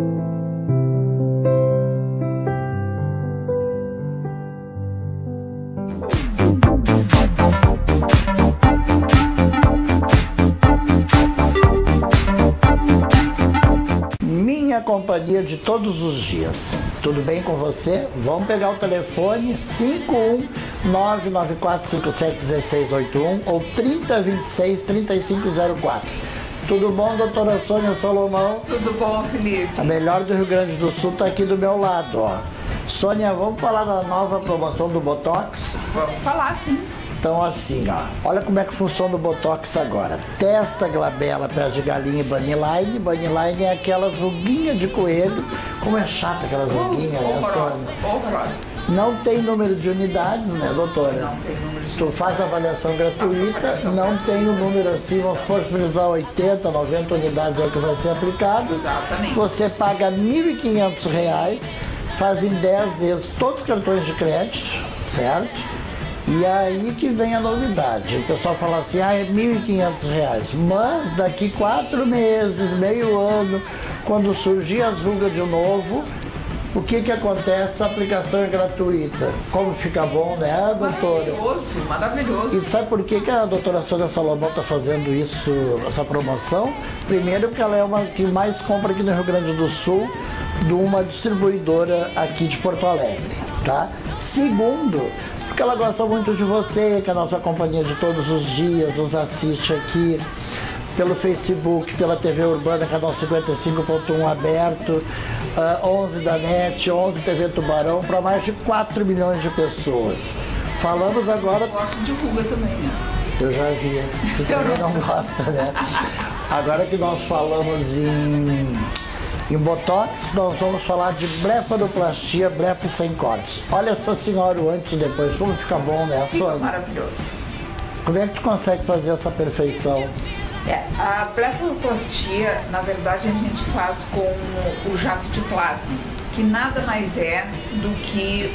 Companhia de todos os dias. Tudo bem com você? Vamos pegar o telefone cinco um nove nove quatro cinco sete um seis oito um ou trinta, vinte e seis, trinta e cinco zero quatro. Tudo bom, doutora Sônia Salomão?
Tudo bom, Felipe?
A melhor do Rio Grande do Sul está aqui do meu lado, ó. Sônia, vamos falar da nova promoção do Botox?
Vamos falar, sim.
Então assim, ó, olha como é que funciona o Botox agora. Testa, glabela, pés de galinha e Bunnyline. Bunnyline é aquela ruguinha de coelho. Como é chata aquelas ruguinhas, né, Sônia?
Horrorosas.
Não tem número de unidades, né, doutora?
Não tem número de unidades.
Tu faz a avaliação gratuita, não tem o um número assim, vamos supor, se precisar oitenta, noventa unidades é o que vai ser aplicado.
Exatamente.
Você paga mil e quinhentos reais, faz em dez vezes todos os cartões de crédito, certo? E aí que vem a novidade. O pessoal fala assim, ah, é mil e quinhentos reais. Mas daqui quatro meses, meio ano, quando surgir as rugas de novo, o que que acontece? A aplicação é gratuita. Como fica bom, né, doutora?
Maravilhoso, maravilhoso.
E sabe por que que a doutora Sônia Salomão está fazendo isso, essa promoção? Primeiro porque ela é uma que mais compra aqui no Rio Grande do Sul, de uma distribuidora aqui de Porto Alegre, tá? Segundo, porque ela gosta muito de você, que é a nossa companhia de todos os dias, nos assiste aqui pelo Facebook, pela T V Urbana, canal cinquenta e cinco ponto um aberto, uh, onze da NET, onze T V Tubarão, para mais de quatro milhões de pessoas. Falamos agora...
Eu gosto de ruga também, né?
Eu já vi, você também não gosta, né? Agora que nós falamos em... Em Botox, nós vamos falar de blefaroplastia, blefa sem cortes. Olha essa senhora o antes e depois, como fica bom, né,
Fica
Sônia?
maravilhoso.
Como é que tu consegue fazer essa perfeição?
É, a blefaroplastia, na verdade, a gente faz com o jato de plasma, que nada mais é do que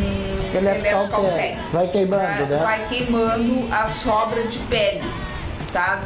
um
eletrocaltério. Vai queimando,
é,
né?
Vai queimando a sobra de pele, tá,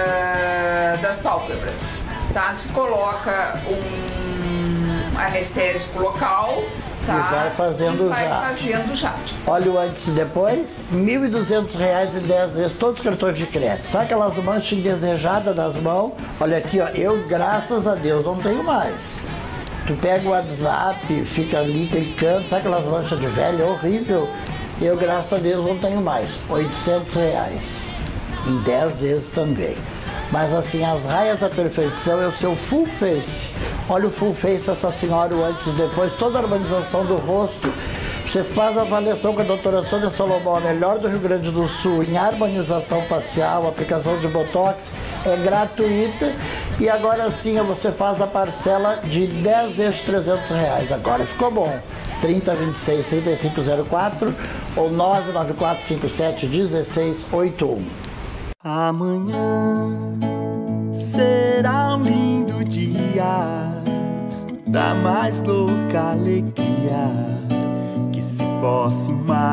da, das pálpebras. Tá? Se coloca um anestésico local Tá?
E vai fazendo
e vai
já.
fazendo já.
Olha o antes e depois, mil e duzentos reais em dez vezes, todos os cartões de crédito. Sabe aquelas manchas indesejadas das mãos? Olha aqui, ó, eu, graças a Deus, não tenho mais. Tu pega o WhatsApp, fica ali clicando, sabe aquelas manchas de velho? É horrível. Eu, graças a Deus, não tenho mais. oitocentos reais. Em dez vezes também. Mas assim, as raias da perfeição é o seu full face. Olha o full face dessa senhora, o antes e depois, toda a harmonização do rosto. Você faz a avaliação com a doutora Sônia Salomão, a melhor do Rio Grande do Sul, em harmonização facial, aplicação de botox, é gratuita. E agora sim você faz a parcela de dez vezes trezentos reais. Agora ficou bom. trinta, vinte e seis, trinta e cinco zero quatro ou nove nove quatro cinco sete um seis oito um.
Amanhã será um lindo dia da mais louca alegria que se possa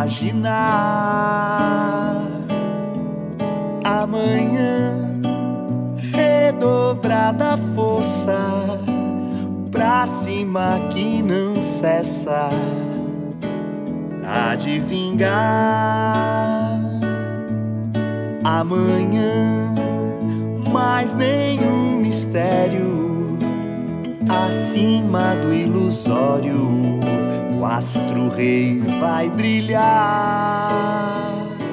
imaginar. Amanhã redobrada força pra cima que não cessa há de vingar. Amanhã mais nenhum mistério acima do ilusório, o astro rei vai brilhar.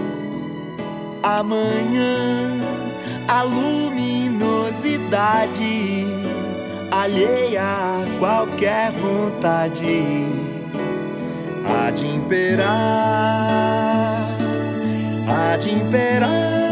Amanhã a luminosidade alheia a qualquer vontade há de imperar, há de imperar.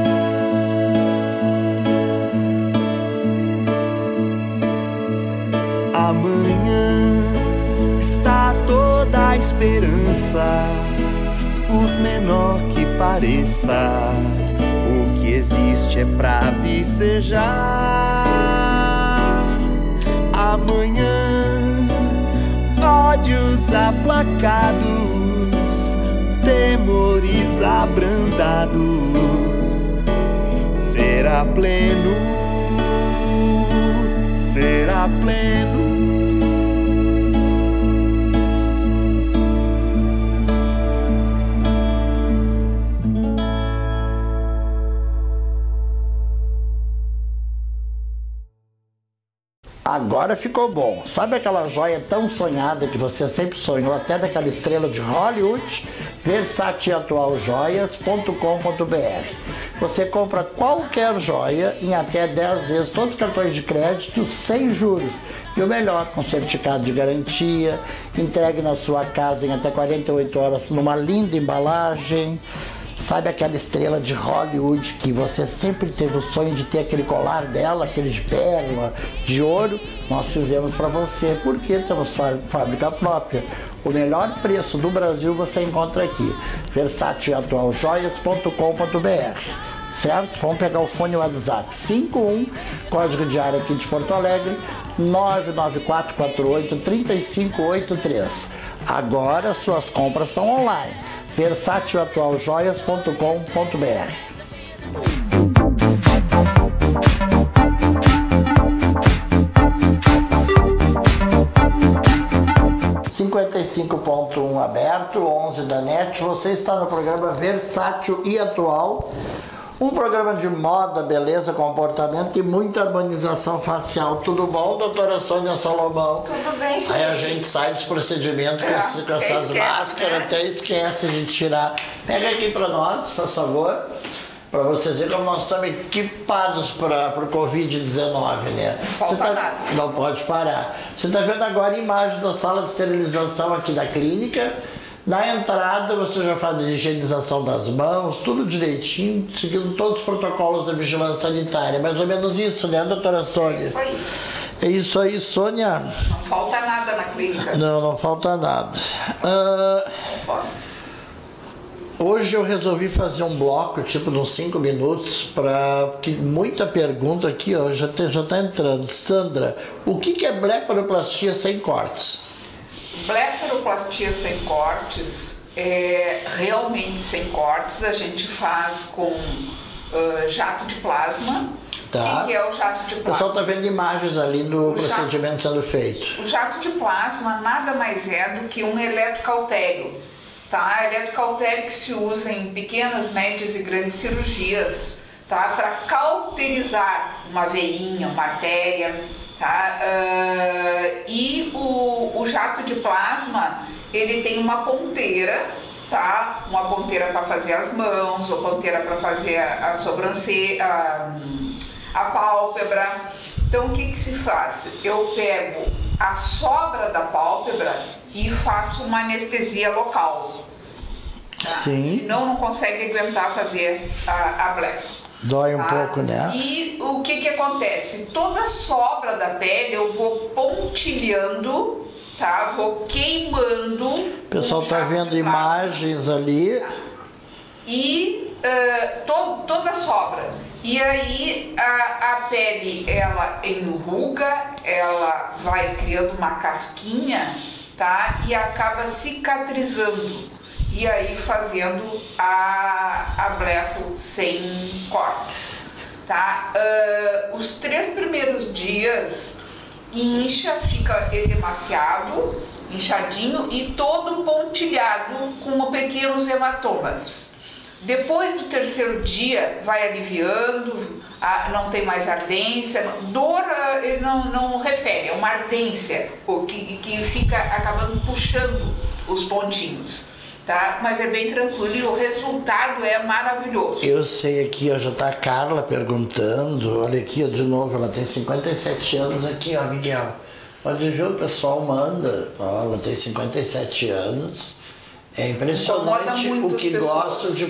Amanhã está toda a esperança, por menor que pareça, o que existe é pra vicejar. Amanhã, ódios aplacados, temores abrandados, será pleno, será pleno.
Agora ficou bom. Sabe aquela joia tão sonhada que você sempre sonhou, até daquela estrela de Hollywood? versace atual joias ponto com ponto br. Você compra qualquer joia em até dez vezes, todos os cartões de crédito, sem juros. E o melhor, com certificado de garantia, entregue na sua casa em até quarenta e oito horas numa linda embalagem. Sabe aquela estrela de Hollywood que você sempre teve o sonho de ter aquele colar dela, aquele de pérola, de ouro? Nós fizemos para você, porque temos fábrica própria. O melhor preço do Brasil você encontra aqui, versace atual joias ponto com ponto br. Certo? Vamos pegar o fone WhatsApp cinco um, código de área aqui de Porto Alegre, nove nove quatro quatro oito três cinco oito três. Agora suas compras são online. versace atual joias ponto com ponto br. cinquenta e cinco ponto um aberto, onze da net. Você está no programa Versátil e Atual, um programa de moda, beleza, comportamento e muita harmonização facial. Tudo bom, doutora Sônia Salomão?
Tudo bem.
Aí a gente sai dos procedimentos com, esse, com essas
esquece,
máscaras,
né?
até esquece de tirar. Pega aqui para nós, por favor, para vocês verem como nós estamos equipados para o covid dezenove, né?
Não
Você
pode
tá,
parar.
não pode parar. Você está vendo agora a imagem da sala de esterilização aqui da clínica. Na entrada você já faz a higienização das mãos, tudo direitinho, seguindo todos os protocolos da vigilância sanitária. Mais ou menos isso, né, doutora Sônia?
Isso aí.
É isso aí, Sônia?
Não falta nada na clínica.
Não, não falta nada. Uh, hoje eu resolvi fazer um bloco, tipo de uns cinco minutos, para que muita pergunta aqui, ó, já está já tá entrando. Sandra, o que, que é blefaroplastia sem cortes?
Blefaroplastia sem cortes é realmente sem cortes. A gente faz com uh, jato de plasma
Tá.
O que é o jato de
O pessoal
plasma?
está vendo imagens ali do
O
procedimento sendo feito.
O jato de plasma nada mais é do que um eletrocautério. Tá? Eletrocautério que se usa em pequenas, médias e grandes cirurgias, tá? Para cauterizar uma veinha, uma artéria. Tá? Uh, e o, o jato de plasma, ele tem uma ponteira, tá? Uma ponteira para fazer as mãos, ou ponteira para fazer a, a sobrancelha, a, a pálpebra. Então o que que se faz? Eu pego a sobra da pálpebra e faço uma anestesia local. Tá?
Sim.
Senão não consegue aguentar fazer a, a blefa.
Dói um
Tá?
pouco, né?
E o que que acontece? Toda sobra da pele eu vou pontilhando, tá? Vou queimando.
O pessoal
um
está
jato
vendo
de plasma.
imagens ali.
E uh, to, toda a sobra. E aí a, a pele, ela enruga, ela vai criando uma casquinha, tá? E acaba cicatrizando. E aí fazendo a, a blefo sem cortes, tá? Uh, os três primeiros dias incha, fica edemaciado, inchadinho e todo pontilhado com pequenos hematomas. Depois do terceiro dia vai aliviando, a, não tem mais ardência, dor ele não, não refere, é uma ardência que, que fica acabando puxando os pontinhos. Tá? Mas é bem tranquilo e o resultado é maravilhoso.
Eu sei aqui, ó, já tá a Carla perguntando. Olha aqui, ó, de novo, ela tem cinquenta e sete anos aqui, ó, Miguel. Pode ver, o pessoal manda. Ó, ela tem cinquenta e sete anos. É impressionante o que gosta de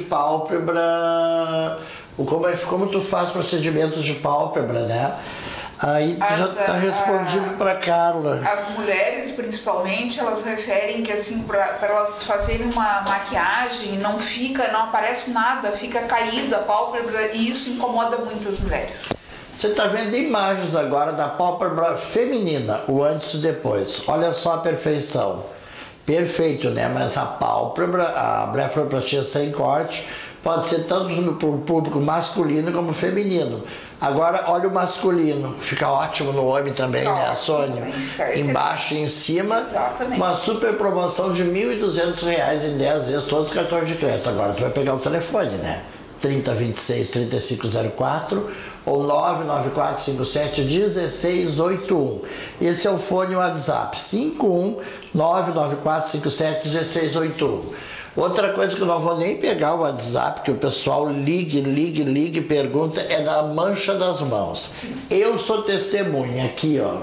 pálpebra. O como, é, como tu faz procedimentos de pálpebra, né? Aí
As,
já está respondido para Carla.
As mulheres, principalmente, elas referem que assim, para elas fazerem uma maquiagem, não fica, não aparece nada, fica caída a pálpebra e isso incomoda muitas mulheres.
Você está vendo imagens agora da pálpebra feminina, o antes e depois. Olha só a perfeição. Perfeito, né? Mas a pálpebra, a blefaroplastia sem corte, pode ser tanto para o público masculino como feminino. Agora, olha o masculino, fica ótimo no homem também,
Ótimo,
né, Sônia?
também.
Embaixo e em cima,
Exatamente.
uma super promoção de mil e duzentos reais em dez vezes, todos os cartões de crédito. Agora tu vai pegar o telefone, né? trinta, vinte e seis, trinta e cinco zero quatro ou nove nove quatro cinco sete um seis oito um. Esse é o fone WhatsApp, cinco um nove nove quatro cinco sete um seis oito um. Outra coisa que eu não vou nem pegar o WhatsApp, que o pessoal ligue, ligue, ligue, pergunta, é da mancha das mãos. Eu sou testemunha aqui, ó.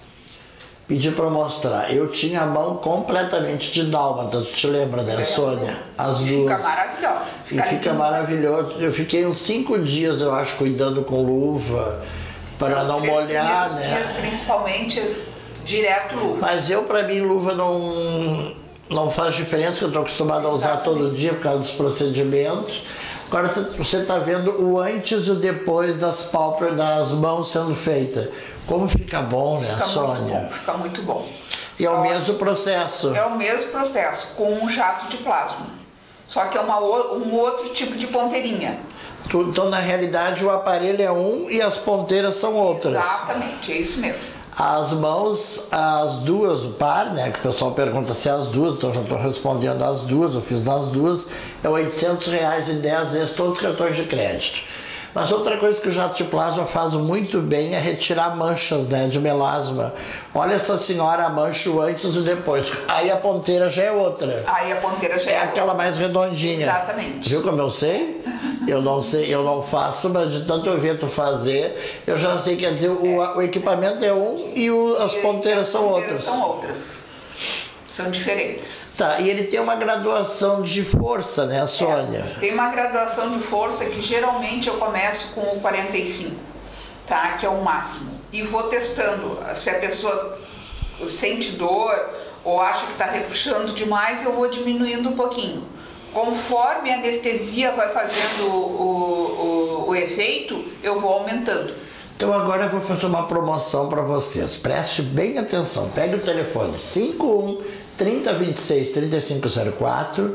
Pedi para mostrar. Eu tinha a mão completamente de dálmata, tu te lembra, né, Sônia? As duas.
Fica maravilhosa.
E fica maravilhoso. Eu fiquei uns cinco dias, eu acho, cuidando com luva, para não molhar, né?
Dias, principalmente, direto luva.
Mas eu, para mim, luva não... não faz diferença, que eu estou acostumado a usar todo dia por causa dos procedimentos. Agora você está vendo o antes e o depois das pálpebras, das mãos sendo feitas. Como fica bom, né,
Fica
Sônia?
muito bom, fica muito bom.
E é o
Só
mesmo processo.
É o mesmo processo, com um jato de plasma. Só que é uma, um outro tipo de ponteirinha.
Então, na realidade, o aparelho é um e as ponteiras são outras.
Exatamente, é isso mesmo.
As mãos, as duas, o par, né, que o pessoal pergunta se é as duas, então já estou respondendo as duas, eu fiz nas duas, é oitocentos reais em dez vezes todos os cartões de crédito. Mas outra coisa que o jato de plasma faz muito bem é retirar manchas, né, de melasma. Olha essa senhora, a mancha o antes e o depois. Aí a ponteira já é outra.
Aí a ponteira já
É
é
aquela mais redondinha.
Exatamente.
Viu como eu sei? Eu não sei, eu não faço, mas de tanto eu ver tu fazer, eu já sei, quer dizer, o, o equipamento é um e o, as ponteiras
as
são
ponteiras
outras.
são outras. São diferentes.
Tá, e ele tem uma graduação de força, né, Sônia?
É, tem uma graduação de força que geralmente eu começo com o quarenta e cinco, tá? Que é o máximo. E vou testando. Se a pessoa sente dor ou acha que está repuxando demais, eu vou diminuindo um pouquinho. Conforme a anestesia vai fazendo o, o, o efeito, eu vou aumentando.
Então agora eu vou fazer uma promoção para vocês. Preste bem atenção. Pegue o telefone cinco um trinta, vinte e seis, trinta e cinco zero quatro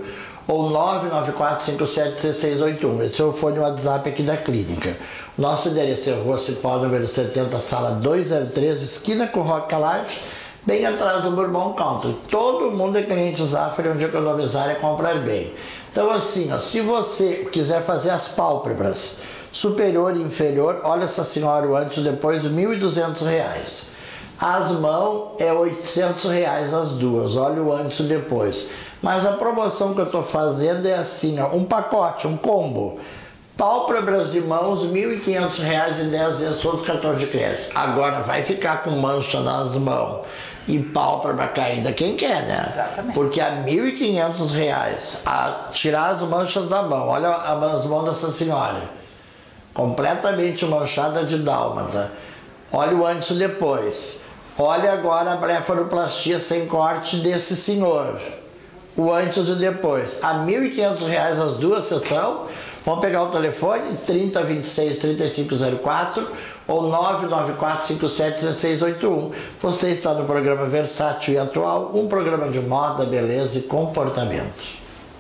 ou nove nove quatro cinco sete um seis oito um. Esse é o fone WhatsApp aqui da clínica. Nosso endereço é Rua Cipó, número setenta, sala duzentos e três, esquina com Roca Laje, bem atrás do Bourbon Country. Todo mundo é cliente Zafari, onde economizar é comprar bem. Então assim, ó, se você quiser fazer as pálpebras superior e inferior, olha essa senhora, o antes e depois, mil e duzentos reais. As mãos é oitocentos reais as duas, olha o antes e depois. Mas a promoção que eu estou fazendo é assim, ó, um pacote, um combo. Pálpebras de mãos, mil e quinhentos reais e dez vezes todos os cartões de crédito. Agora vai ficar com mancha nas mãos e pálpebra caída, quem quer, né?
Exatamente.
Porque a mil e quinhentos reais, a tirar as manchas da mão, olha as mãos dessa senhora. Completamente manchada de dálmata. Olha o antes e depois. Olha agora a blefaroplastia sem corte desse senhor. O antes e depois. A mil e quinhentos reais as duas sessões. Vamos pegar o telefone trinta, vinte e seis, trinta e cinco zero quatro ou nove nove quatro cinco sete um seis oito um. Você está no programa Versátil e Atual, um programa de moda, beleza e comportamento.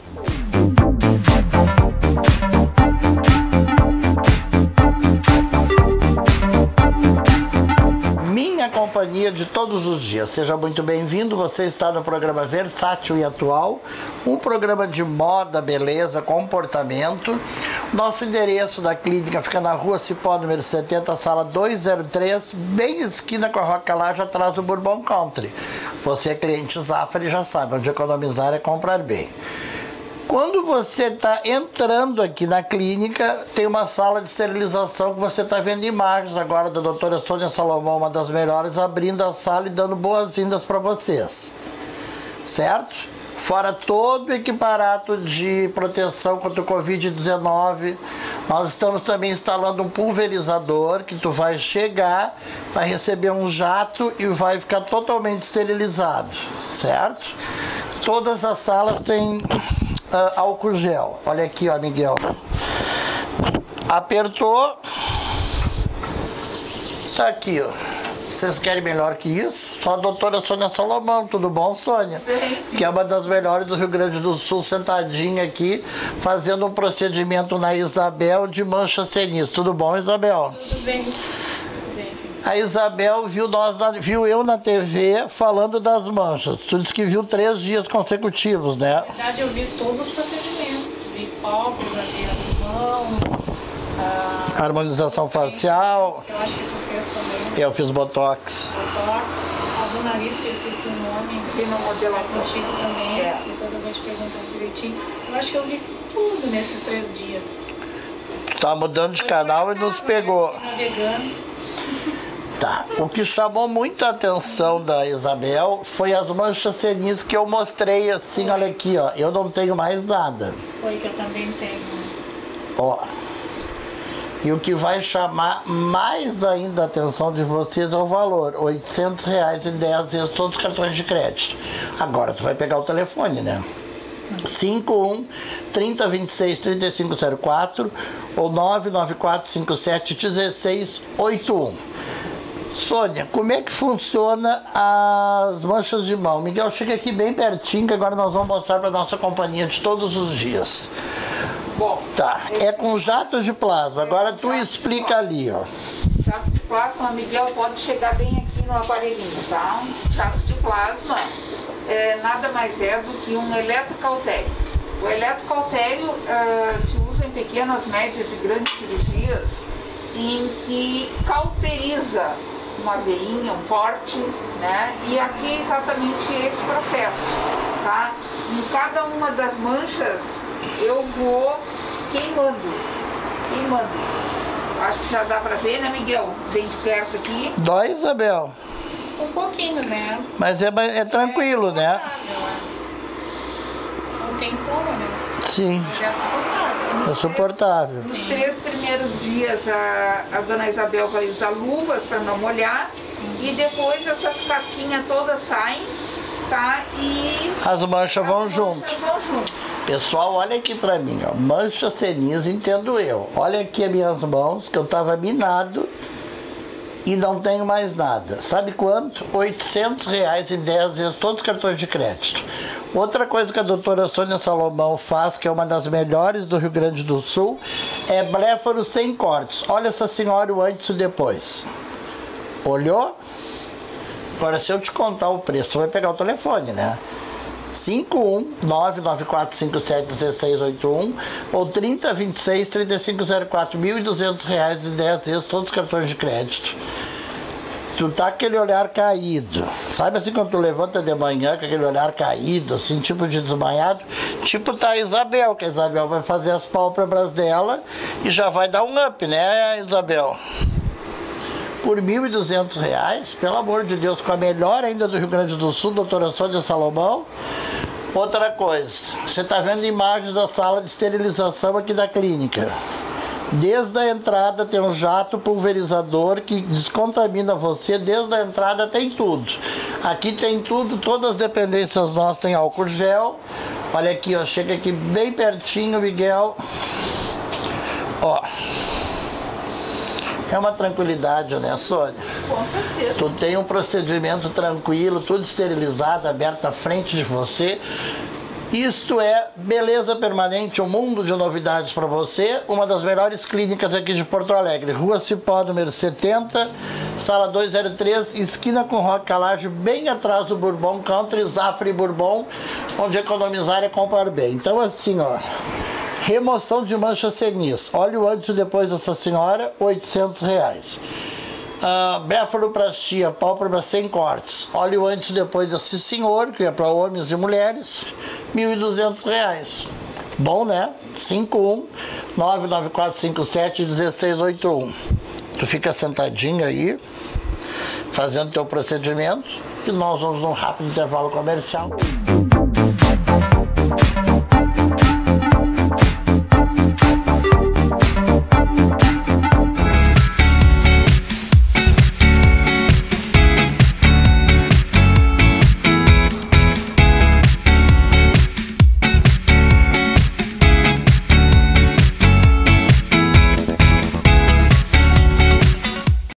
Minha companhia de todos os dias. Seja muito bem-vindo. Você está no programa Versátil e Atual, um programa de moda, beleza, comportamento. Nosso endereço da clínica fica na Rua Cipó, número setenta, sala duzentos e três, bem esquina com a Roca Laje, atrás do Bourbon Country. Você é cliente Zafari, já sabe, onde economizar é comprar bem. Quando você está entrando aqui na clínica, tem uma sala de esterilização que você está vendo imagens agora da doutora Sônia Salomão, uma das melhores, abrindo a sala e dando boas-vindas para vocês. Certo? Fora todo o equiparato de proteção contra o covid dezenove, nós estamos também instalando um pulverizador que tu vai chegar, vai receber um jato e vai ficar totalmente esterilizado. Certo? Todas as salas têm Uh, álcool gel. Olha aqui, ó, Miguel. Apertou. Tá aqui, ó. Vocês querem melhor que isso? Só a doutora Sônia Salomão. Tudo bom, Sônia? Que é uma das melhores do Rio Grande do Sul, sentadinha aqui, fazendo um procedimento na Isabel de mancha cenis. Tudo bom, Isabel?
Tudo bem.
A Isabel viu, nós na, viu eu na T V falando das manchas. Tu disse que viu três dias consecutivos, né?
Na verdade, eu vi todos os procedimentos. Vi pálpebra, vi as mãos. A
harmonização facial.
Eu acho que tu fez também.
Eu fiz botox.
Botox. A do nariz, que eu esqueci o nome.
Vi uma modelação.
Contigo também.
É.
Depois eu vou te perguntar direitinho. Eu acho que eu vi tudo nesses três dias.
Tá mudando de canal e nos pegou.
Né? Navegando.
Tá. O que chamou muita atenção da Isabel foi as manchas senis que eu mostrei assim, olha aqui, ó. Eu não tenho mais nada.
Foi que eu também tenho.
Ó. E o que vai chamar mais ainda a atenção de vocês é o valor. oitocentos reais em dez vezes todos os cartões de crédito. Agora tu vai pegar o telefone, né? cinco um, trinta, vinte e seis, trinta e cinco zero quatro ou nove nove quatro cinco sete um seis oito um. Sônia, como é que funciona as manchas de mão? Miguel, chega aqui bem pertinho que agora nós vamos mostrar para nossa companhia de todos os dias.
Bom,
Tá, é com jato de plasma. Agora tu explica ali, ó.
jato de plasma, Miguel, pode chegar bem aqui no aparelhinho, tá? Jato de plasma é, nada mais é do que um eletrocautério. O eletrocautério uh, se usa em pequenas, médias e grandes cirurgias em que cauteriza uma veinha, um corte, né? E aqui é exatamente esse processo, tá? Em cada uma das manchas eu vou queimando, queimando. Acho que já dá pra ver, né, Miguel? Bem de perto aqui.
Dói, Isabel?
Um pouquinho, né?
Mas é, é tranquilo,
é
né?
Não tem como, né?
Sim,
Mas é suportável.
é suportável.
Nos três primeiros dias a, a dona Isabel vai usar luvas para não molhar e depois essas casquinhas todas saem, tá? E
As manchas vão
as
junto.
manchas vão junto.
Pessoal, olha aqui pra mim, ó. Mancha cenis, entendo eu. Olha aqui as minhas mãos, que eu tava minado e não tenho mais nada. Sabe quanto? oitocentos reais em dez vezes, todos os cartões de crédito. Outra coisa que a doutora Sônia Salomão faz, que é uma das melhores do Rio Grande do Sul, é bléfaro sem cortes. Olha essa senhora o antes e o depois. Olhou? Agora, se eu te contar o preço, tu vai pegar o telefone, né? cinco um nove nove quatro cinco sete um seis oito um ou trinta, vinte e seis, trinta e cinco zero quatro, mil e duzentos reais em dez vezes, todos os cartões de crédito. Se tu tá com aquele olhar caído, sabe assim quando tu levanta de manhã com aquele olhar caído, assim, tipo de desmanhado, tipo tá a Isabel, que a Isabel vai fazer as pálpebras dela e já vai dar um up, né, Isabel? Por mil e duzentos reais, pelo amor de Deus, com a melhor ainda do Rio Grande do Sul, doutora Sônia Salomão. Outra coisa, você está vendo imagens da sala de esterilização aqui da clínica. Desde a entrada tem um jato pulverizador que descontamina você, desde a entrada tem tudo. Aqui tem tudo, todas as dependências nossas tem álcool gel. Olha aqui, ó, chega aqui bem pertinho, Miguel. Ó. É uma tranquilidade, né, Sônia?
Com certeza.
Tu tem um procedimento tranquilo, tudo esterilizado, aberto à frente de você. Isto é beleza permanente, um mundo de novidades para você. Uma das melhores clínicas aqui de Porto Alegre. Rua Cipó, número setenta, sala duzentos e três, esquina com Roque Laje, bem atrás do Bourbon Country, Zafra e Bourbon, onde economizar é comprar bem. Então, assim, ó. Remoção de mancha senis. Olha o antes e depois dessa senhora, oitocentos reais. Uh, blefaroplastia, pálpebra sem cortes. Olha o antes e depois desse senhor, que é para homens e mulheres, mil e duzentos reais. Bom, né? cinco um nove nove quatro cinco sete um seis oito um. Tu fica sentadinho aí, fazendo teu procedimento, e nós vamos num rápido intervalo comercial.